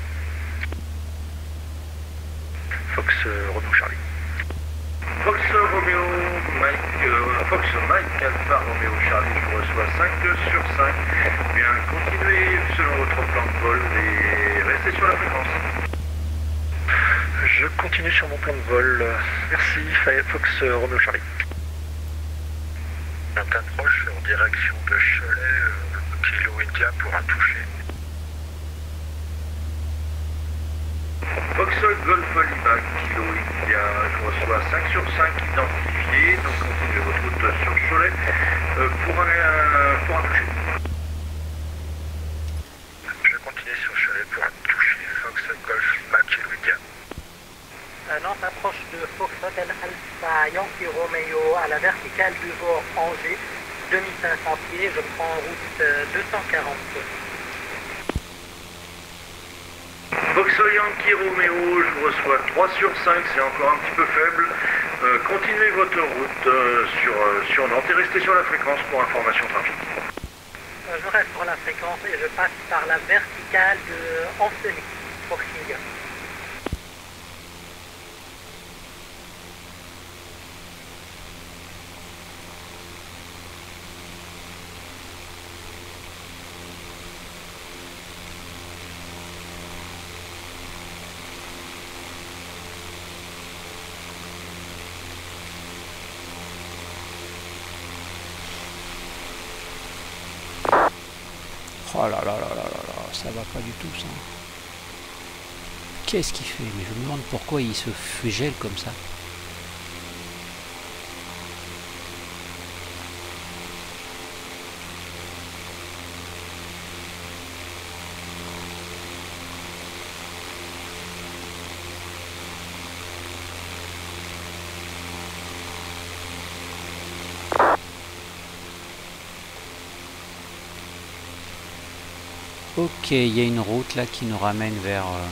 Fox euh, Romeo Charlie. Fox Romeo Mike, euh, Fox Mike Alpha Romeo Charlie, je reçois cinq sur cinq. Bien, continuez selon votre plan de vol et restez sur la fréquence. Je continue sur mon plan de vol. Merci, Fox Romeo Charlie. Nantes approche en direction de Cholet, euh, Kilo India pour un toucher. Fox Golf Lima, Kilo India, je reçois cinq sur cinq identifiés, donc continuez votre route sur Cholet euh, pour, un, pour un toucher. Je continue sur Cholet pour un toucher, Fox Golf Lima, Kilo India. Nantes approche de Fox Hotel Alpha Yankee Romeo à la verticale du bord Angers, deux mille cinq cents pieds, je prends en route deux cent quarante. Fox Yankee Romeo, je reçois trois sur cinq, c'est encore un petit peu faible. Euh, continuez votre route euh, sur, euh, sur Nantes et restez sur la fréquence pour information trafic. Euh, je reste sur la fréquence et je passe par la verticale de Ancenis, Foxing. Oh là là là là là là, ça va pas du tout ça. Qu'est-ce qu'il fait? Mais je me demande pourquoi il se gèle comme ça. Ok, il y a une route là qui nous ramène vers euh...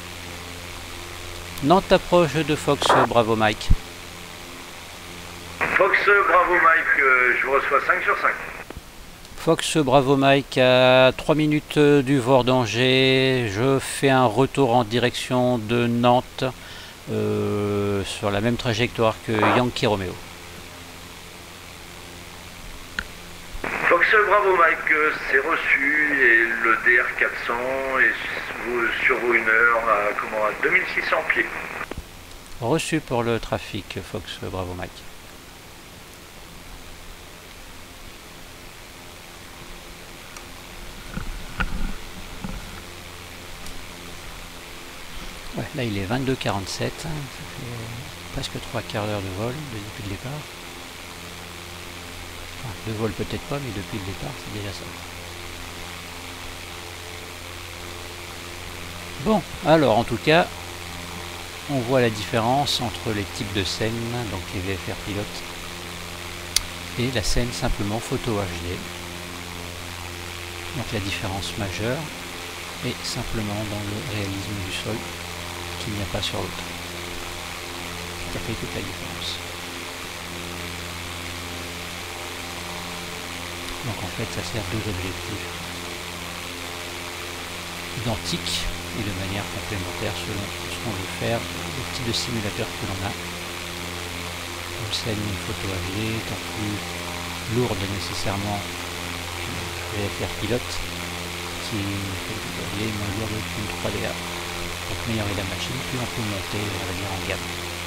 Nantes approche de Fox, bravo Mike. Fox Bravo Mike, euh, je vous reçois cinq sur cinq. Fox Bravo Mike, à trois minutes du Vord d'Angers, je fais un retour en direction de Nantes euh, sur la même trajectoire que Yankee Romeo. Fox Bravo Mike, euh, c'est reçu et le D R quatre cents est sur vos une heure à, comment, à deux mille six cents pieds. Reçu pour le trafic, Fox Bravo Mike. Ouais, là il est vingt-deux heures quarante-sept, ça fait presque trois quarts d'heure de vol depuis le départ. Enfin, de vol peut-être pas, mais depuis le départ c'est déjà ça. Bon, alors en tout cas, on voit la différence entre les types de scènes, donc les V F R pilotes, et la scène simplement photo H D. Donc la différence majeure est simplement dans le réalisme du sol, qu'il n'y a pas sur l'autre. Ça fait toute la différence. Donc en fait ça sert deux objectifs identiques et de manière complémentaire selon ce qu'on veut faire, le type de simulateur que l'on a. Une scène, une photo H D étant plus lourde nécessairement que le V F R pilote, qui est moins lourde qu'une trois D A. Donc meilleure est la machine, plus on peut monter, on va dire, en gamme.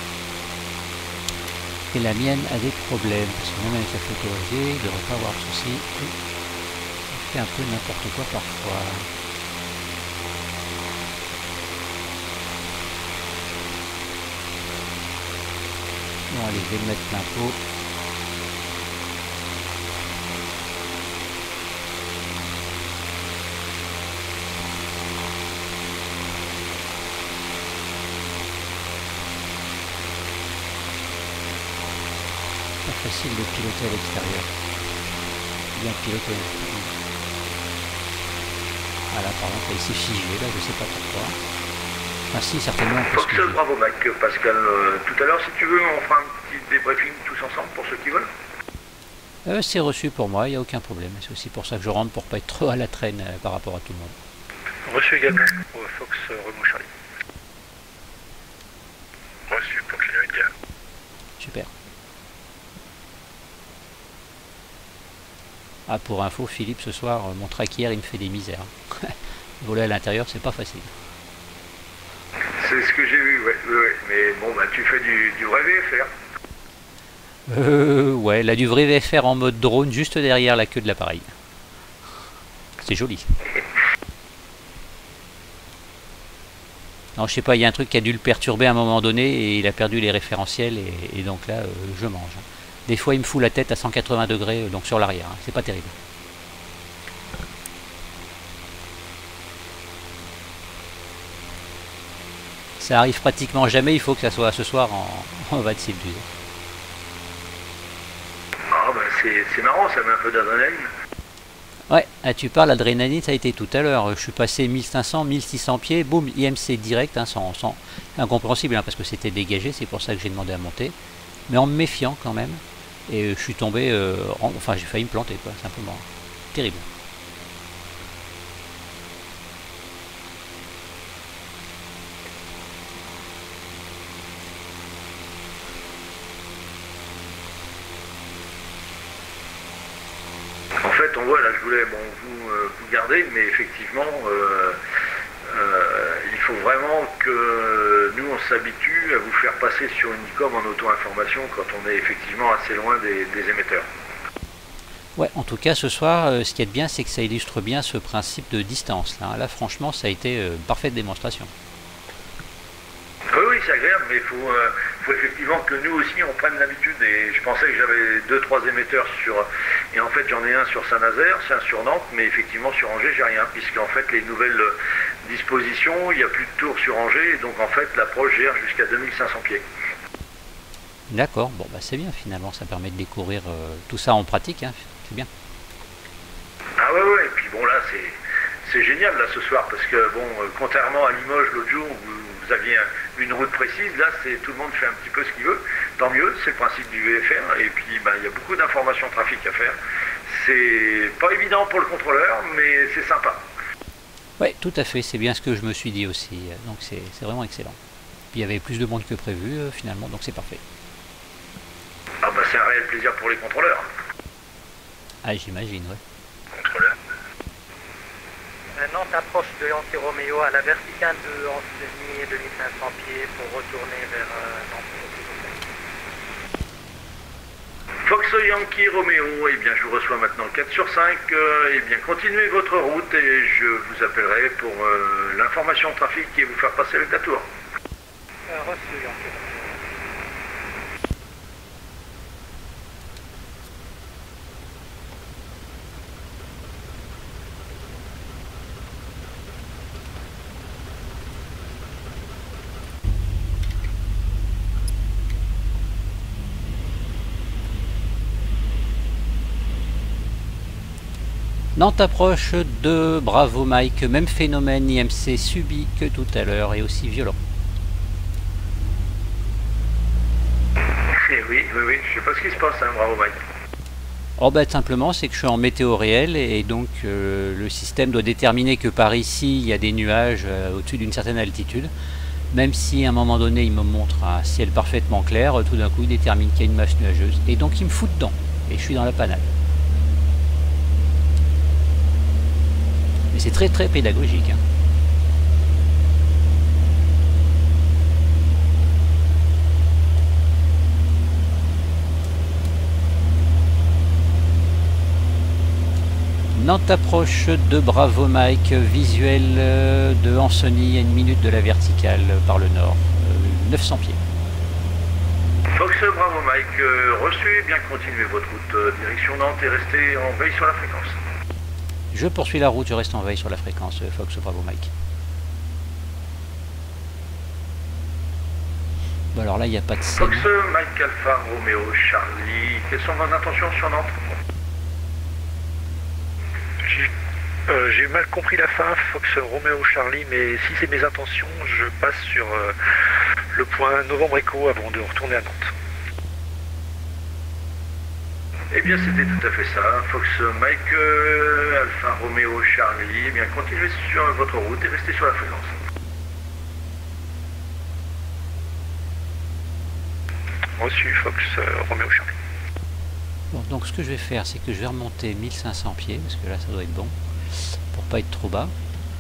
Et la mienne a des problèmes, parce que même avec la photo H D, il ne devrait pas avoir de soucis. On fait un peu n'importe quoi parfois. Bon allez, je vais le mettre plein pot. Pas facile de piloter à l'extérieur. Bien piloter. Ah là par exemple, il s'est figé, là je sais pas pourquoi. Ah si, certainement. Fox Bravo Mac, Pascal, euh, tout à l'heure si tu veux on fera un petit débriefing tous ensemble pour ceux qui veulent. Euh, c'est reçu pour moi, il n'y a aucun problème. C'est aussi pour ça que je rentre, pour pas être trop à la traîne euh, par rapport à tout le monde. Reçu également au Fox Renault Charlie. Reçu pour Kilo India. Super. Ah, pour info, Philippe, ce soir, euh, mon traquière, il me fait des misères. Voler à l'intérieur, c'est pas facile. C'est ce que j'ai vu, ouais, ouais, ouais. Mais bon, bah tu fais du, du vrai V F R. Euh, ouais, là du vrai V F R en mode drone, juste derrière la queue de l'appareil. C'est joli. Non, je sais pas, il y a un truc qui a dû le perturber à un moment donné et il a perdu les référentiels et, et donc là, euh, je mange. Des fois, il me fout la tête à cent quatre-vingts degrés, euh, donc sur l'arrière. Hein. C'est pas terrible. Ça arrive pratiquement jamais, il faut que ça soit ce soir en, en vingt cibles. Ah bah c'est marrant, ça met un peu d'adrénaline. Ouais, ah, tu parles adrénaline, ça a été tout à l'heure. Je suis passé mille cinq cents, mille six cents pieds, boum, I M C direct, hein, sans, sans incompréhensible, hein, parce que c'était dégagé, c'est pour ça que j'ai demandé à monter. Mais en me méfiant quand même. Et euh, je suis tombé, euh, en, enfin j'ai failli me planter, quoi, simplement. Terrible. En fait, on voit, là, je voulais bon, vous, euh, vous garder, mais effectivement, euh, euh, il faut vraiment que nous, on s'habitue à vous faire passer sur une ICOM en auto-information quand on est effectivement assez loin des, des émetteurs. Ouais, en tout cas, ce soir, euh, ce qui est bien, c'est que ça illustre bien ce principe de distance. Là, là franchement, ça a été euh, une parfaite démonstration. Oui, oui, c'est agréable, mais il faut, euh, faut effectivement que nous aussi, on prenne l'habitude. Et je pensais que j'avais deux, trois émetteurs sur... Et en fait, j'en ai un sur Saint-Nazaire, c'est un sur Nantes, mais effectivement, sur Angers, j'ai rien, puisqu'en fait, les nouvelles dispositions, il n'y a plus de tour sur Angers, et donc en fait, l'approche gère jusqu'à deux mille cinq cents pieds. D'accord, bon, bah c'est bien, finalement, ça permet de découvrir euh, tout ça en pratique, hein. C'est bien. Ah ouais, ouais, et puis bon, là, c'est... C'est génial là ce soir parce que bon, euh, contrairement à Limoges l'autre jour où vous, vous aviez un, une route précise, là c'est tout le monde fait un petit peu ce qu'il veut. tant mieux, c'est le principe du V F R, et puis ben, il y a beaucoup d'informations trafic à faire. C'est pas évident pour le contrôleur, mais c'est sympa. Oui, tout à fait, c'est bien ce que je me suis dit aussi, donc c'est vraiment excellent. Puis il y avait plus de monde que prévu euh, finalement, donc c'est parfait. Ah bah c'est un réel plaisir pour les contrôleurs. Ah j'imagine, ouais. Contrôleur. Nantes approche de Yankee Romeo à la verticale de Ancenis et deux mille cinq cents pieds pour retourner vers euh, Nantes. Fox Yankee Romeo, eh bien je vous reçois maintenant quatre sur cinq, euh, eh bien continuez votre route et je vous appellerai pour euh, l'information trafic et vous faire passer avec la tour. Euh, reçu Yankee Romeo. Nantes approche de Bravo Mike, même phénomène I M C subi que tout à l'heure et aussi violent. Eh oui, oui, oui, je sais pas ce qui se passe, hein, Bravo Mike. Oh bah simplement c'est que je suis en météo réel et donc euh, le système doit déterminer que par ici il y a des nuages euh, au-dessus d'une certaine altitude. Même si à un moment donné il me montre un ciel parfaitement clair, tout d'un coup il détermine qu'il y a une masse nuageuse et donc il me fout dedans et je suis dans la panade. Mais c'est très très pédagogique. Hein. Nantes approche de Bravo Mike, visuel de Ancenis à une minute de la verticale par le nord, euh, neuf cents pieds. Fox Bravo Mike, euh, reçu, bien continuez votre route euh, direction Nantes et restez en veille sur la fréquence. Je poursuis la route, je reste en veille sur la fréquence, Fox Bravo Mike. Bon alors là il n'y a pas de scène. Fox Mike Alpha Romeo Charlie, quelles sont vos intentions sur Nantes? J'ai euh, j'ai mal compris la fin, Fox Romeo Charlie, mais si c'est mes intentions, je passe sur euh, le point Novembre Echo avant de retourner à Nantes. Eh bien c'était tout à fait ça, Fox Mike euh, Alpha Romeo Charlie, eh bien continuez sur votre route et restez sur la fréquence. Reçu, Fox euh, Romeo Charlie. Bon, donc ce que je vais faire c'est que je vais remonter mille cinq cents pieds, parce que là ça doit être bon, pour pas être trop bas.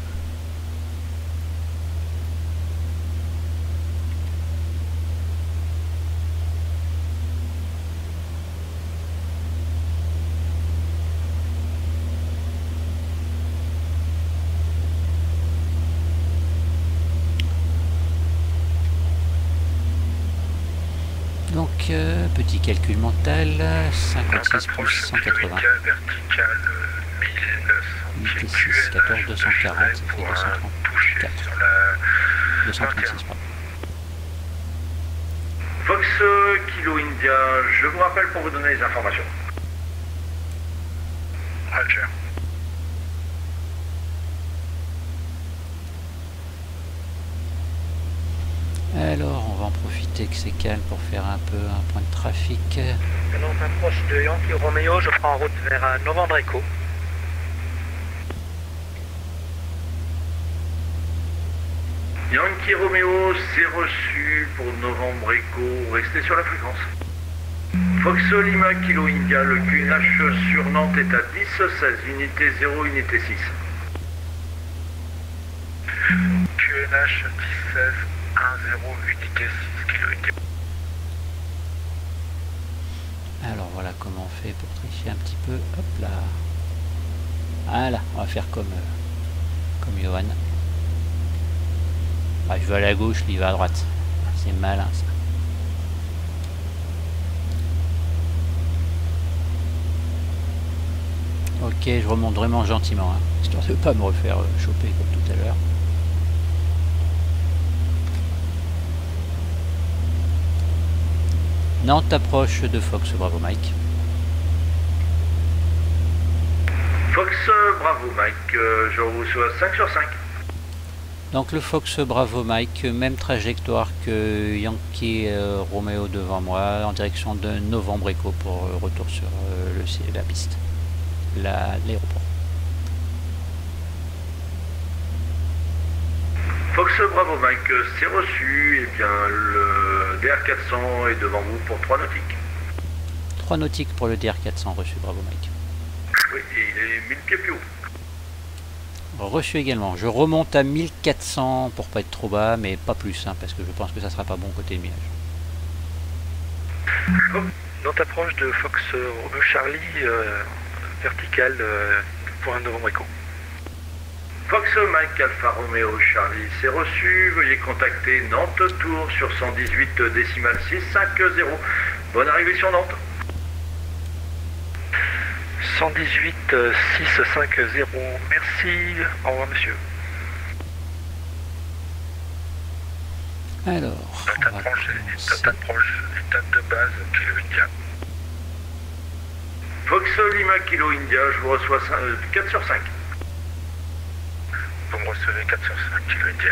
Donc, euh, petit calcul mental, cinquante-six plus cent quatre-vingts. Verticale huit et six, quatorze, deux cent quarante, ça fait deux cent trente-quatre. deux cent trente-six, pardon. Fox Kilo India, je vous rappelle pour vous donner les informations. Roger. Alors, on va en profiter que c'est calme pour faire un peu un point de trafic. Nantes approche de Yankee Romeo, je prends en route vers euh, Novembre Echo. Yankee Romeo, c'est reçu pour Novembre Echo, restez sur la fréquence. Fox Lima Kilo India, le Q N H sur Nantes est à dix seize, unité zéro, unité six. Q N H dix seize, un zéro, unité six, Kilo India. Alors voilà comment on fait pour tricher un petit peu. Hop là. Voilà, on va faire comme, euh, comme Johan. Ah, je vais à la gauche, lui il va à droite. C'est malin ça. Ok, je remonte vraiment gentiment, hein, histoire de ne pas me refaire euh, choper comme tout à l'heure. Nantes approche de Fox Bravo Mike. Fox Bravo Mike, euh, je reçois cinq sur cinq. Donc le Fox Bravo Mike, même trajectoire que Yankee euh, Romeo devant moi, en direction de Novembre Echo pour euh, retour sur euh, le, la piste, l'aéroport. Fox Bravo Mike, c'est reçu, et bien le D R quatre cents est devant vous pour trois nautiques. trois nautiques pour le D R quatre cents, reçu Bravo Mike. Oui, et il est mille pieds plus haut. Reçu également. Je remonte à mille quatre cents pour pas être trop bas, mais pas plus, hein, parce que je pense que ça sera pas bon côté nuage. Oh, dans ta approche de Fox Romeo Charlie, euh, vertical euh, pour un Novembre Echo. Fox Mike Alpha Romeo Charlie, c'est reçu. Veuillez contacter Nantes Tour sur cent dix-huit décimal six cinq zéro. Bonne arrivée sur Nantes. cent dix-huit six cinq zéro, merci, au revoir monsieur. Alors, Date approche, date approche, étape de base, Kilo India. Fox Lima Kilo India, je vous reçois quatre sur cinq. Vous me recevez quatre sur cinq, Kilo India.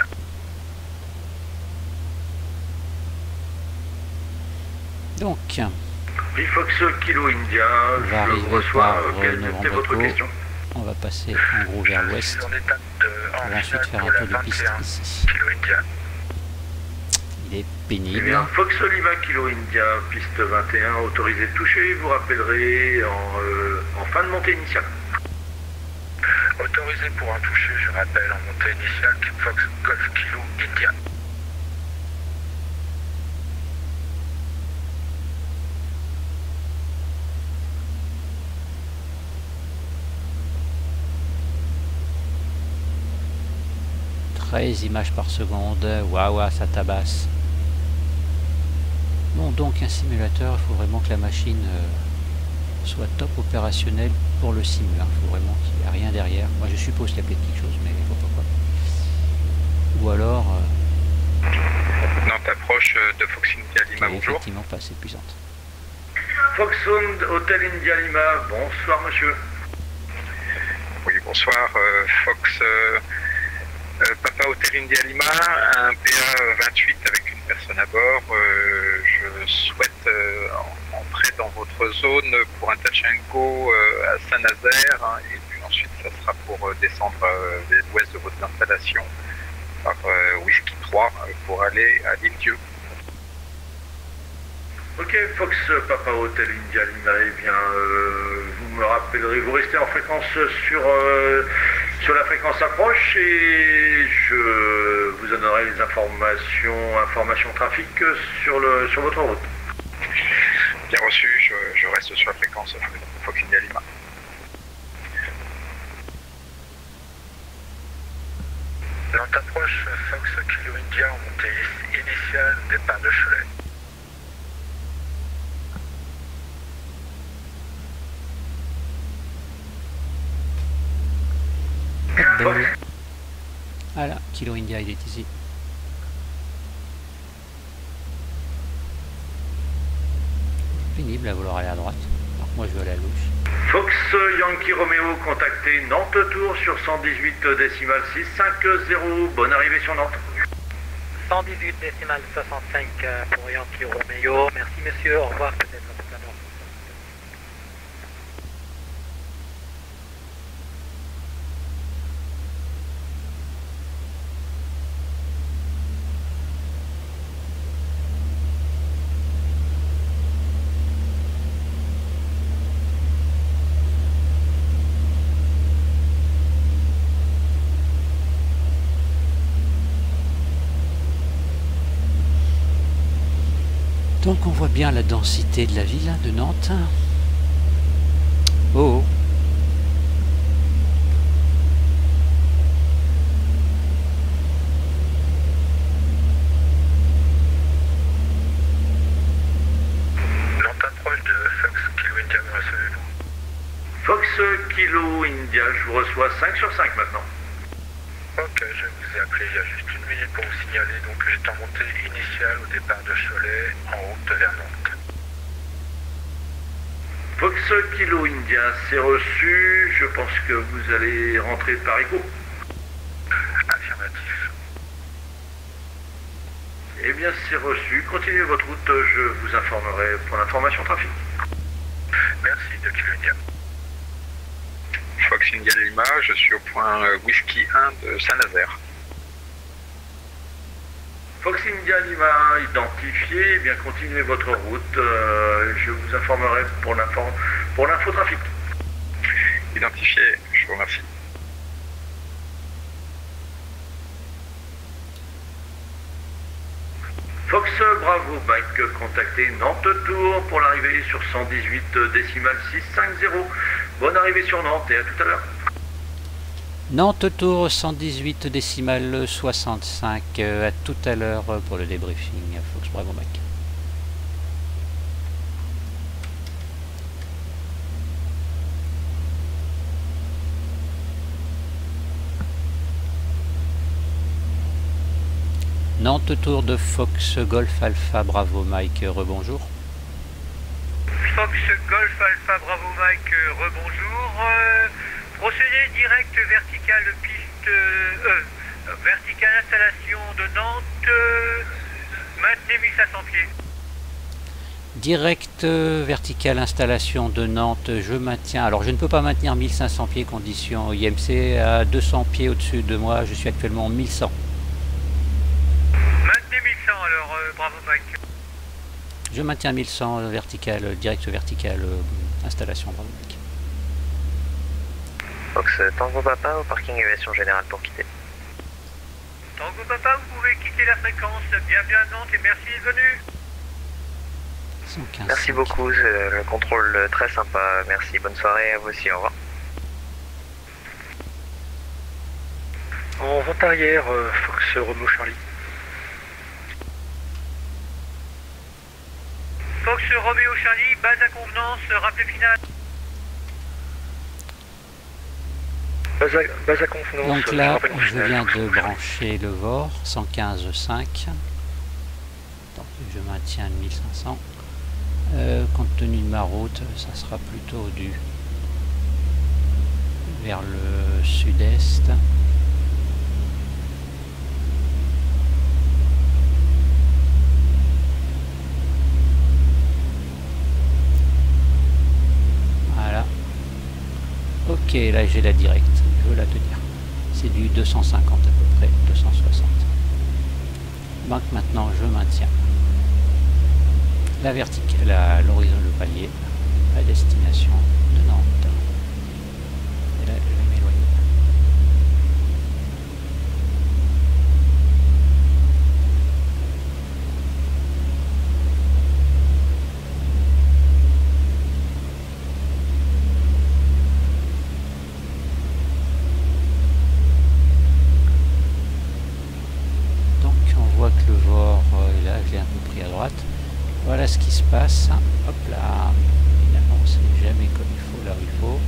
donc, Fox Kilo India, va je vous reçois. Quelle était votre question? On va passer en gros vers l'ouest. En étape de, en On va ensuite faire un pour peu la de piste vingt et un, ici. Kilo India. Il est Eh pénible. bien, Fox Lima Kilo India, piste vingt et un, autorisé de toucher, vous rappellerez en, euh, en fin de montée initiale. Autorisé pour un toucher, je rappelle, en montée initiale, Fox Golf Kilo India. treize images par seconde, waouh, wow, ça tabasse. Bon, donc un simulateur, il faut vraiment que la machine euh, soit top opérationnelle pour le sim. Il faut vraiment qu'il n'y ait rien derrière. Moi je suppose qu'il y a peut-être quelque chose, mais il faut pas quoi. Ou alors... Euh, Nantes approche de Fox India Lima, bonjour. Effectivement pas assez puissante. Fox Hotel India Lima, bonsoir monsieur. Oui, bonsoir, euh, Fox euh, euh, Papa Hotel India Lima, un P A vingt-huit avec une personne à bord. Euh, je souhaite euh, entrer dans votre zone pour un touch and go euh, à Saint-Nazaire, hein, et puis ensuite ça sera pour euh, descendre euh, vers l'ouest de votre installation par euh, Whisky trois euh, pour aller à l'île Dieu. Ok, Fox Papa Hotel India Lima, eh bien, euh, vous me rappellerez, vous restez en fréquence sur, euh, sur la fréquence approche et je vous donnerai les informations, informations trafic sur, le, sur votre route. Bien reçu, je, je reste sur la fréquence Fox India Lima. Dans t'approche Fox Kilo India en montée initiale, départ de Cholet. Belle. Voilà, Kilo India, il est ici. Pénible à vouloir aller à droite. Alors moi je veux aller à gauche. Fox Yankee Romeo, contactez Nantes Tour sur cent dix-huit décimal six cinq zéro. Bonne arrivée sur Nantes. cent dix-huit décimal soixante-cinq pour Yankee Romeo. Merci monsieur, au revoir peut-être. Donc on voit bien la densité de la ville de Nantes. Oh, oh. Nantes approche de Fox Kilo India, vous recevez-vous? Fox Kilo India, je vous reçois cinq sur cinq maintenant. Ok, je vous ai appelé il y a juste une minute pour vous signaler, donc j'étais en montée initiale au départ de Cholet, en route vers Nantes. Fox Kilo India, c'est reçu, je pense que vous allez rentrer par écho. Affirmatif. Eh bien, c'est reçu. Continuez votre route, je vous informerai pour l'information trafic. Merci, de Kilo India. Fox India Lima, je suis au point Whisky un de Saint-Nazaire. Fox India Lima identifié, eh bien continuez votre route, euh, je vous informerai pour l'info pour l'infotrafic. Identifié, je vous remercie. Fox Bravo Mike, contactez Nantes Tour pour l'arrivée sur cent dix-huit décimales six cent cinquante. Bonne arrivée sur Nantes et à tout à l'heure. Nantes Tour cent dix-huit décimales soixante-cinq, à tout à l'heure pour le débriefing. Fox Bravo Mike. Nantes Tour de Fox Golf Alpha Bravo Mike, rebonjour. Fox Golf Alpha Bravo Mike, rebonjour. Euh, procédé direct vertical piste, euh, euh, vertical installation de Nantes, euh, maintenez mille cinq cents pieds. Direct euh, vertical installation de Nantes, je maintiens. Alors je ne peux pas maintenir mille cinq cents pieds, condition I M C, à deux cents pieds au-dessus de moi, je suis actuellement mille cent. Maintenez mille cent alors, euh, Bravo Mike. Je maintiens mille cent euh, vertical, euh, direct vertical euh, installation Bravo Mike. Fox Tango Papa au parking aviation générale pour quitter. Tango Papa, vous pouvez quitter la fréquence. Bienvenue à Nantes et merci d'être venu. cent quinze, Merci cinq. beaucoup, le contrôle très sympa. Merci, bonne soirée à vous aussi, au revoir. En vente arrière, euh, Fox Romeo Charlie. Fox Romeo Charlie, base à convenance, rappel final. Base à, base à convenance. Donc là, rappel je final. viens de brancher le V O R cent quinze virgule cinq. Donc je maintiens mille cinq cents. Euh, compte tenu de ma route, ça sera plutôt du vers le sud-est. Voilà. Ok, là j'ai la directe, je veux la tenir. C'est du deux cent cinquante à peu près, deux cent soixante. Donc maintenant je maintiens la verticale, la- l'horizon, le palier, à destination de Nantes. Et là je vais m'éloigner. Donc on voit que le V O R euh, est là, je l'ai un peu pris à droite. Voilà ce qui se passe. Hop là. Évidemment, c'est jamais comme il faut, là où il faut.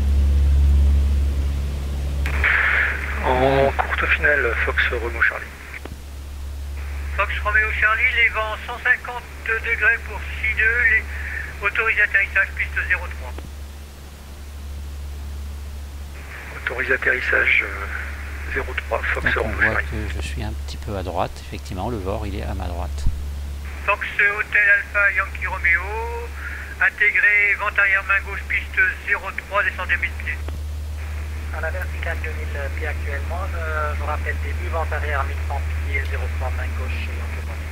En courte finale, Fox Romeo Charlie. Fox Romeo Charlie, les vents cent cinquante degrés pour six deux, les autorisés atterrissage piste zéro trois. Autorisé atterrissage euh, zéro trois, Fox Donc on Romeo voit Charlie. que je suis un petit peu à droite. Effectivement, le V O R il est à ma droite. Fox Hotel Alpha Yankee Romeo, intégré vente arrière main gauche piste zéro trois, descendez mille pieds. À la verticale de mille pieds actuellement, je, je rappelle début, vente arrière mille cent pieds, zéro trois, main gauche et Yankee Romeo.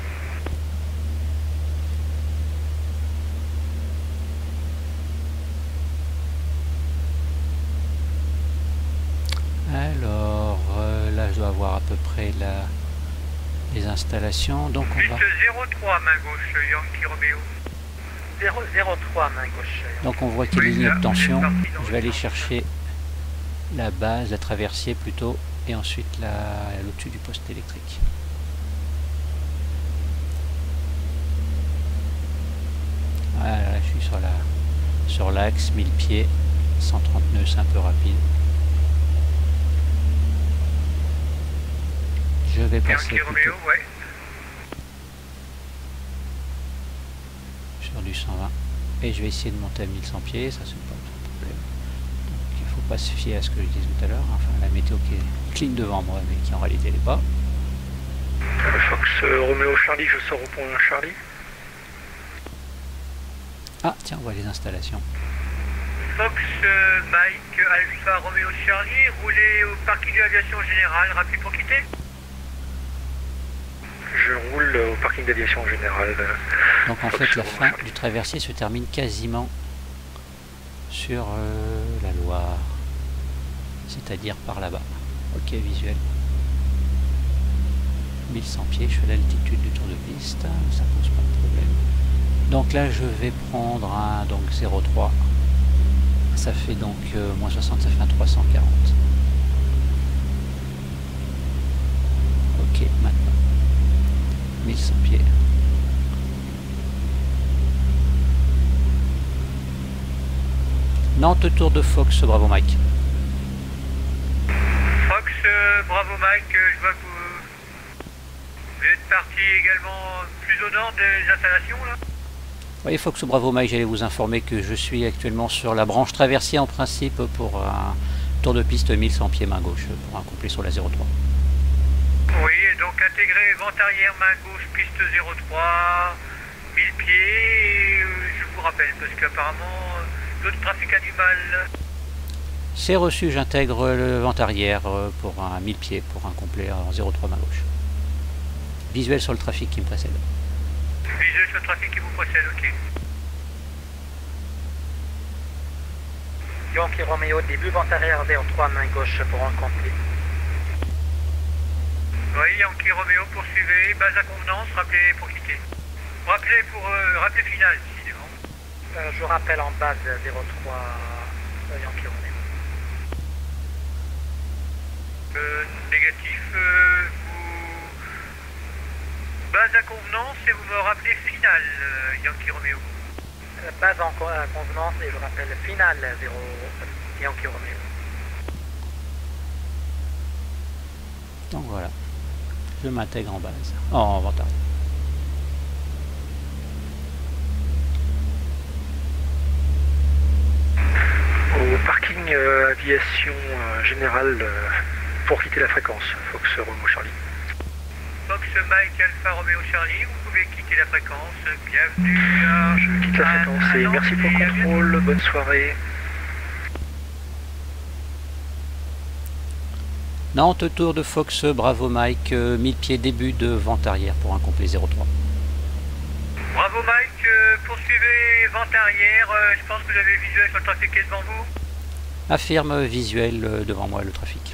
Alors euh, là, je dois avoir à peu près la, les installations. Donc on Piste va. zéro trois, main gauche, Yankee Romeo. zéro trois, main gauche. Donc on voit qu'il y a des lignes de tension. Je vais aller chercher la base, la traversier plutôt, et ensuite la l'au-dessus du poste électrique. Voilà, là, je suis sur la sur l'axe, mille pieds, cent trente nœuds, c'est un peu rapide. Je vais passer Yankee plutôt Romeo, ouais. sur du cent vingt et je vais essayer de monter à mille cent pieds, ça c'est pas un problème. Donc il ne faut pas se fier à ce que je disais tout à l'heure, enfin la météo qui est clean devant moi mais qui en réalité n'est pas. Fox Romeo Charlie, je sors au point Charlie. Ah tiens, on voit les installations. Fox euh, Mike Alpha Romeo Charlie, roulez au parking de l'aviation générale, rappelez pour quitter. Je roule au parking d'aviation générale. Donc en fait la fin du traversier se termine quasiment sur euh, la Loire, c'est-à-dire par là-bas. Ok, visuel. mille cent pieds, je fais l'altitude du tour de piste, ça pose pas de problème. Donc là je vais prendre un donc zéro trois, ça fait donc euh, moins soixante, ça fait un trois cent quarante. Ok, maintenant mille cent pieds. Nantes Tour de Fox, bravo Mike. Fox, euh, bravo Mike, euh, je vois que vous, vous êtes parti également plus au nord des installations là. Oui, Fox, bravo Mike, j'allais vous informer que je suis actuellement sur la branche traversier en principe pour un tour de piste mille cent pieds main gauche pour un complet sur la zéro trois. Oui, donc intégré vente arrière main gauche piste zéro trois, mille pieds, et, euh, je vous rappelle parce qu'apparemment l'autre trafic a du mal. C'est reçu, j'intègre le vent arrière pour un mille pieds pour un complet en zéro trois main gauche. Visuel sur le trafic qui me précède. Visuel sur le trafic qui vous précède, ok. Yankee Romeo, début vent arrière zéro trois main gauche pour un complet. Oui, Yankee Romeo, poursuivez, base à convenance, rappelez pour quitter. Rappelez pour euh, rappelez final, si bon. Euh, je rappelle en base zéro trois euh, Yankee Romeo. Euh, négatif, euh, vous... Base à convenance et vous me rappelez final, euh, Yankee Romeo. Euh, base en co euh, convenance et je rappelle final zéro Yankee Romeo. Donc voilà, je m'intègre en base, oh, en vent arrière. Au parking euh, aviation euh, générale euh, pour quitter la fréquence, Fox Romeo Charlie. Fox Mike Alpha Romeo Charlie, vous pouvez quitter la fréquence, bienvenue à... Je quitte la fréquence et merci pour le contrôle, bonne soirée. Nantes Tour de Fox, bravo Mike, euh, mille pieds début de vent arrière pour un complet zéro trois. Bravo Mike, euh, poursuivez vente arrière, euh, je pense que vous avez visuel sur le trafic qui est devant vous. Affirme visuel euh, devant moi le trafic.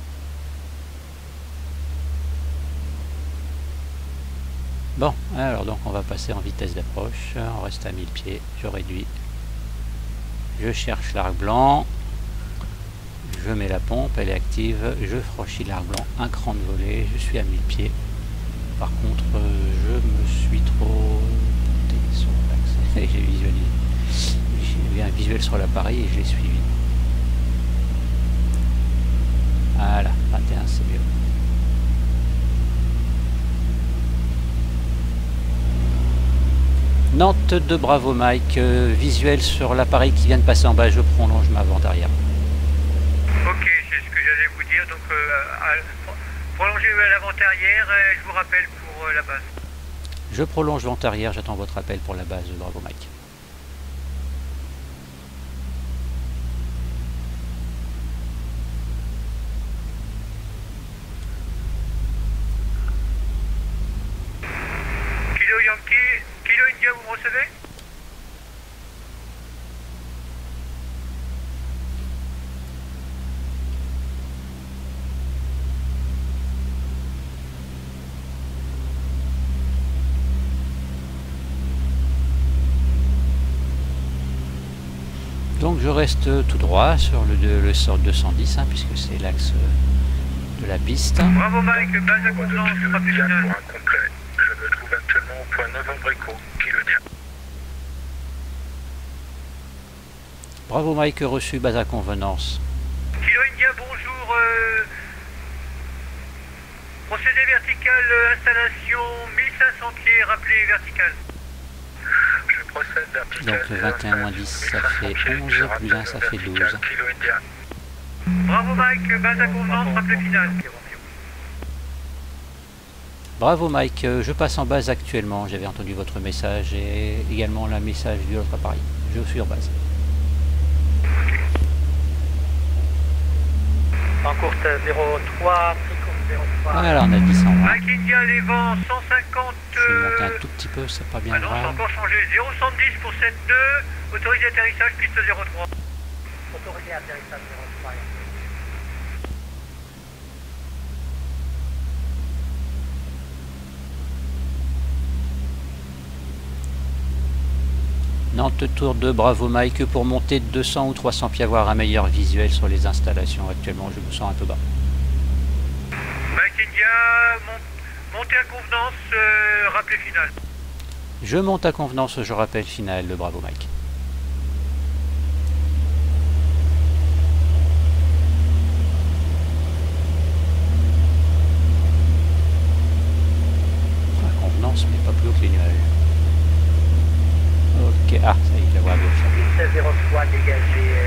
Bon, alors donc on va passer en vitesse d'approche, on reste à mille pieds, je réduis, je cherche l'arc blanc, je mets la pompe, elle est active, je franchis l'arc blanc, un cran de volée, je suis à mille pieds. Par contre, je me suis trop monté sur l'axe et j'ai visualisé. J'ai eu un visuel sur l'appareil et je l'ai suivi. Voilà, vingt et un, c'est mieux. Nantes de bravo Mike, euh, visuel sur l'appareil qui vient de passer en bas, je prolonge ma vente arrière. Ok, c'est ce que j'allais vous dire, donc euh, à, prolongez la vente arrière et je vous rappelle pour euh, la base. Je prolonge vente arrière, j'attends votre appel pour la base, bravo Mike. Kilo Yankee, Kilo India, vous me recevez? Donc je reste tout droit sur le, le sort deux cent dix, hein, puisque c'est l'axe de la piste. Bravo Mike, base à contenance, rappelez final. Pour un complet, je me trouve actuellement au point Novembre Echo, Kilo India. Bravo Mike, reçu, base à convenance. Kilo India, bonjour. Euh, procédé vertical, euh, installation mille cinq cents pieds, rappelez vertical. Je procède vertical. Donc vingt et un moins dix, ça fait onze, plus un, ça fait douze. Kilo India. Bravo Mike, base à convenance, rappelez final. Bravo Mike, je passe en base actuellement, j'avais entendu votre message et également le message du autre appareil. Je suis en base. En courte zéro trois, zéro trois. Voilà, on a dit ça en Mike India, les vents cent cinquante. Je vais monter un tout petit peu, c'est pas bien ah non, grave. c'est encore changé. zéro soixante-dix pour sept deux, autorisé atterrissage, piste zéro trois. Autorisé atterrissage zéro trois. Nantes Tour deux, bravo Mike, pour monter de deux cents ou trois cents pieds, avoir un meilleur visuel sur les installations. Actuellement, je me sens un peu bas. Mike India, mont, montez à convenance, euh, rappel final. Je monte à convenance, je rappelle final, le bravo Mike. À convenance, mais pas plus haut que les nuages. Ok, ah, ça y est, je la vois à gauche. Piste zéro trois dégagé.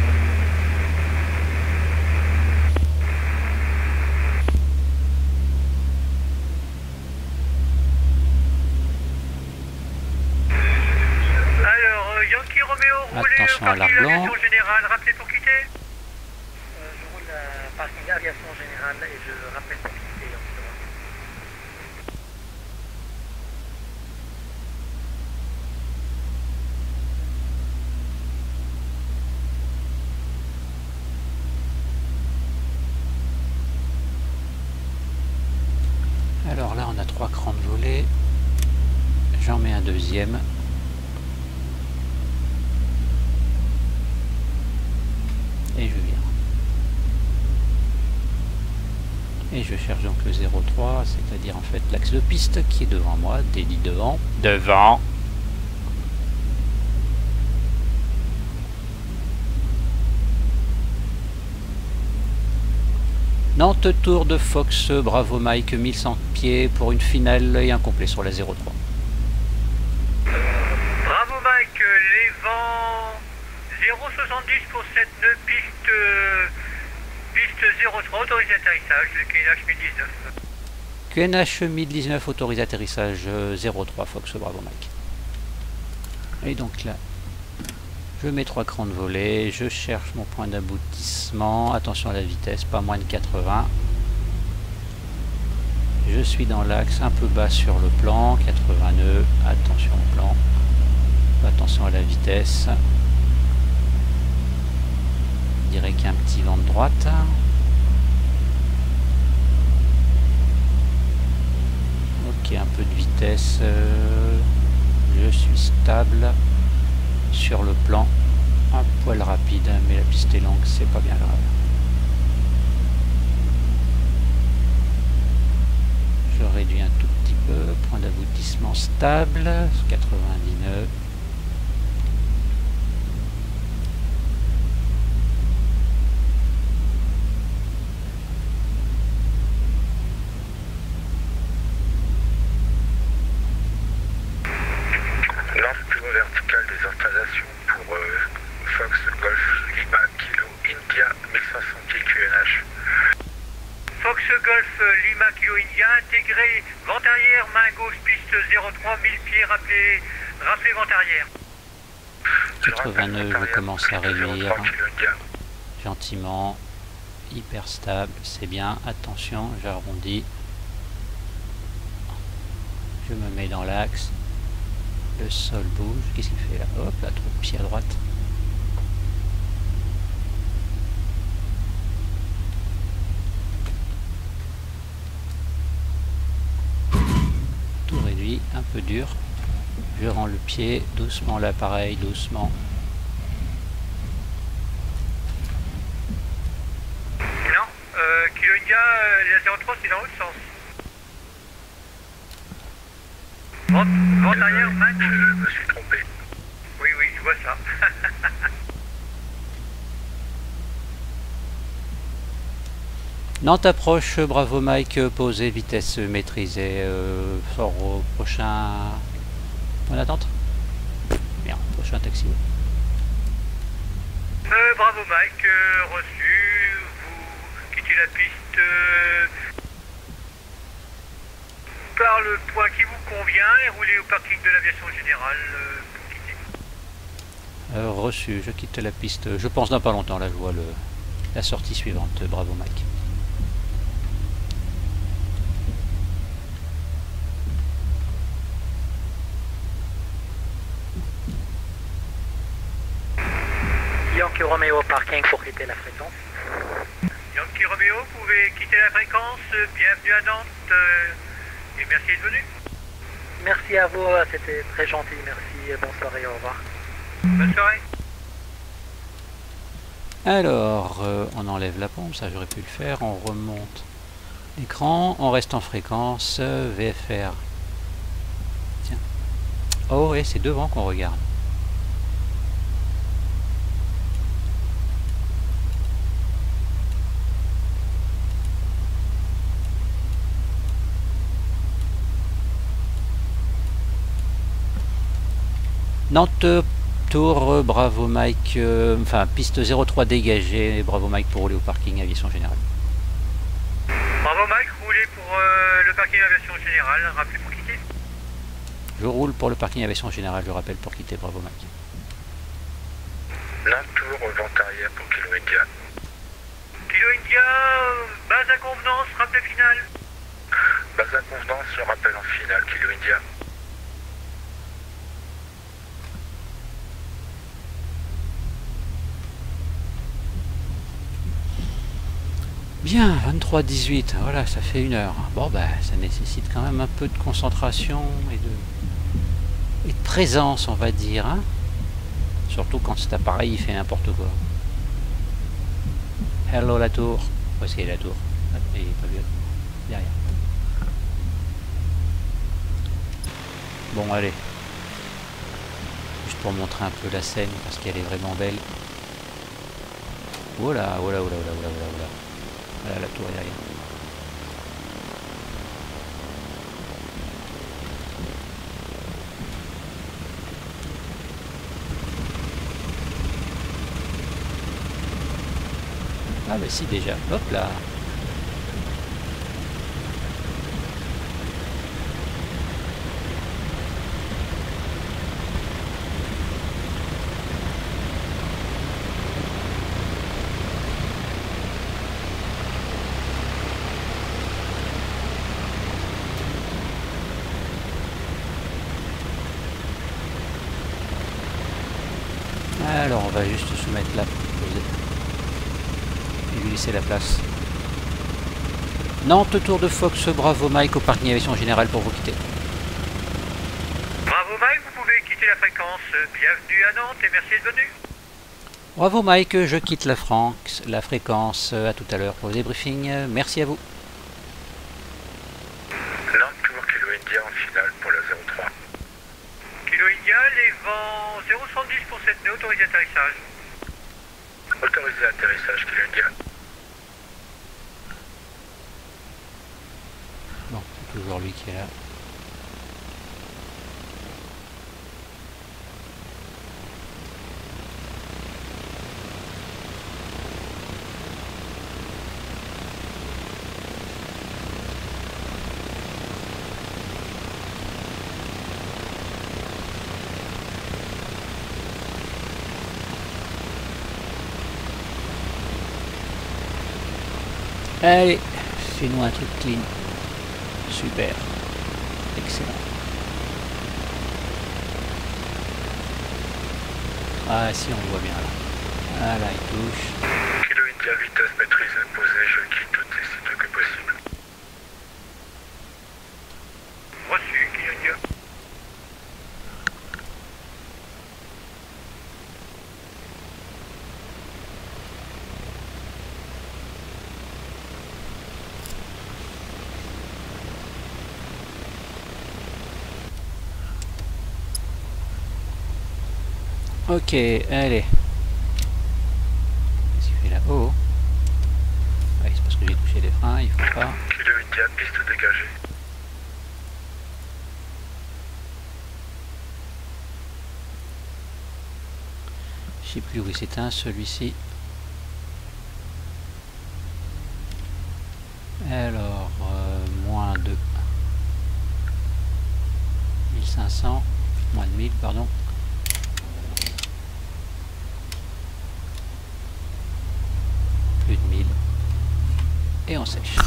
Alors, euh, Yankee Romeo, roulez Attention au à parking l'arc-blanc. aviation générale, rappelez pour quitter. Euh, je roule euh, parking aviation générale et je rappelle pour quitter. Alors là, on a trois crans de volée. J'en mets un deuxième. Et je vire. Et je cherche donc le zéro trois, c'est-à-dire en fait l'axe de piste qui est devant moi, dédit devant. Devant. Nantes Tour de Fox, bravo Mike, mille cent pieds pour une finale et un complet sur la zéro trois. Bravo Mike, les vents zéro soixante-dix pour sept nœuds, piste, euh, piste zéro trois, autorisé atterrissage, le K N H mille dix-neuf. Q N H mille dix-neuf, autorisé atterrissage zéro trois, Fox, bravo Mike. Et donc là, je mets trois crans de volée, je cherche mon point d'aboutissement, attention à la vitesse, pas moins de quatre-vingts. Je suis dans l'axe, un peu bas sur le plan, quatre-vingts nœuds, attention au plan, attention à la vitesse. Je dirais qu'il y a un petit vent de droite. Ok, un peu de vitesse, euh, je suis stable. Sur le plan, un poil rapide, mais la piste est longue, c'est pas bien grave. Je réduis un tout petit peu, point d'aboutissement stable, quatre-vingt-dix nœuds. Verticale des installations pour euh, Fox Golf Lima Kilo India mille cinq cents pieds Q N H. Fox Golf Lima Kilo India, intégré vent arrière, main gauche, piste zéro trois, mille pieds, rappelez, rappelez vent arrière. quatre-vingts nœuds, je commence à réduire gentiment, hyper stable, c'est bien, attention, j'arrondis, je me mets dans l'axe. Le sol bouge, qu'est-ce qu'il fait là? Hop, là, trop de pied à droite. Tout réduit, un peu dur. Je rends le pied, doucement l'appareil, doucement. Non, euh, Kilo India, euh, la zéro trois, c'est dans l'autre sens. Vent, vent arrière, main gauche. Je me suis trompé. Oui, oui, je vois ça. Nantes approche, bravo Mike, posé, vitesse maîtrisée, euh, sort au prochain... En attente. Bien, prochain taxi. Euh, bravo Mike, euh, reçu, vous quittez la piste... Euh... voir le point qui vous convient et rouler au parking de l'aviation générale euh, pour quitter. Euh, reçu, je quitte la piste. Je pense dans pas longtemps, là je vois le, la sortie suivante. Bravo Mike. Yankee Romeo parking pour quitter la fréquence. Yankee Romeo, vous pouvez quitter la fréquence. Bienvenue à Nantes euh, et merci d'être venu. Merci à vous, c'était très gentil, merci, bonne soirée, au revoir. Bonne soirée. Alors, euh, on enlève la pompe, ça j'aurais pu le faire, on remonte l'écran, on reste en fréquence, euh, V F R. Tiens. Oh ouais, c'est devant qu'on regarde. Nantes, tour, euh, bravo Mike, euh, enfin piste zéro trois dégagée, bravo Mike pour rouler au parking aviation générale. Bravo Mike, roulez pour euh, le parking aviation générale, rappelez pour quitter. Je roule pour le parking aviation générale, je rappelle pour quitter, bravo Mike. Nantes tour, vente arrière pour Kilo India. Kilo India, euh, base à convenance, rappel final. Base à convenance, je rappelle en finale, Kilo India. Bien, vingt-trois dix-huit, voilà, ça fait une heure. Bon, bah, ça nécessite quand même un peu de concentration et de, et de présence, on va dire. Hein, surtout quand cet appareil il fait n'importe quoi. Hello la tour. Où est-ce qu'elle est la tour? Ah, il est pas bien. Derrière. Bon, allez. Juste pour montrer un peu la scène, parce qu'elle est vraiment belle. Voilà, voilà, voilà, voilà, voilà, voilà. Voilà la tour est derrière. Ah bah si déjà, hop là. Alors on va juste se mettre là et lui laisser la place. Nantes, tour de Fox, bravo Mike au parking aviation générale pour vous quitter. Bravo Mike, vous pouvez quitter la fréquence. Bienvenue à Nantes et merci d'être venu. Bravo Mike, je quitte la, France, la fréquence, à tout à l'heure pour le débriefing, merci à vous. Nantes tour, Kilo India en finale pour la zéro trois. Kilo India, les vents zéro soixante-dix pour cette nœud, autorisé atterrissage. Autorisé atterrissage, Kilo India. Bon, c'est toujours lui qui est là. Allez, fais-nous un truc clean. Super. Excellent. Ah si, on le voit bien là. Ah là, il touche. Kilo India, vitesse maîtrisée, posée, je quitte toutes les sites que possible. Reçu, Kilo India. Ok, allez. Qu'est-ce qu'il fait là? Oh, ouais, c'est parce que j'ai touché les freins, il faut pas. Kilo India, piste dégagée. Je sais plus où il s'éteint, celui-ci. Alors, euh, moins deux. cinq cents, moins de mille, pardon. Plus de mille. Et on sèche.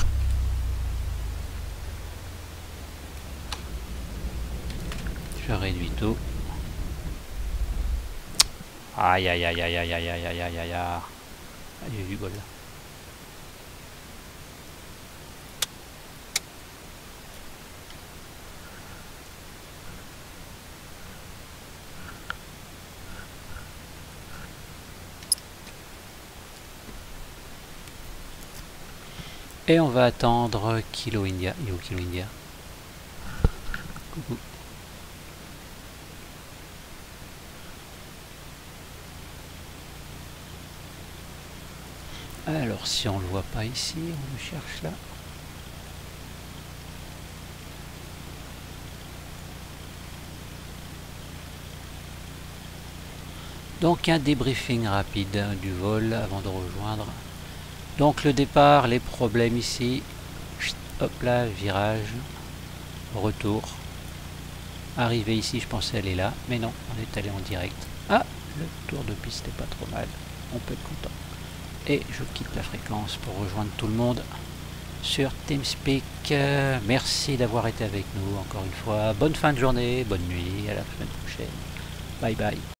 Je réduis tout. Aïe aïe aïe aïe aïe aïe aïe aïe aïe aïe aïe. J'ai eu du bol là. Et on va attendre Kilo India. Il est où Kilo India? Coucou. Alors si on le voit pas ici, on le cherche là. Donc un débriefing rapide du vol avant de rejoindre. Donc le départ, les problèmes ici. Hop là, virage. Retour. Arrivé ici, je pensais aller là, mais non, on est allé en direct. Ah, le tour de piste est pas trop mal. On peut être content. Et je quitte la fréquence pour rejoindre tout le monde sur TeamSpeak. Euh, merci d'avoir été avec nous encore une fois. Bonne fin de journée, bonne nuit, à la semaine prochaine. Bye bye.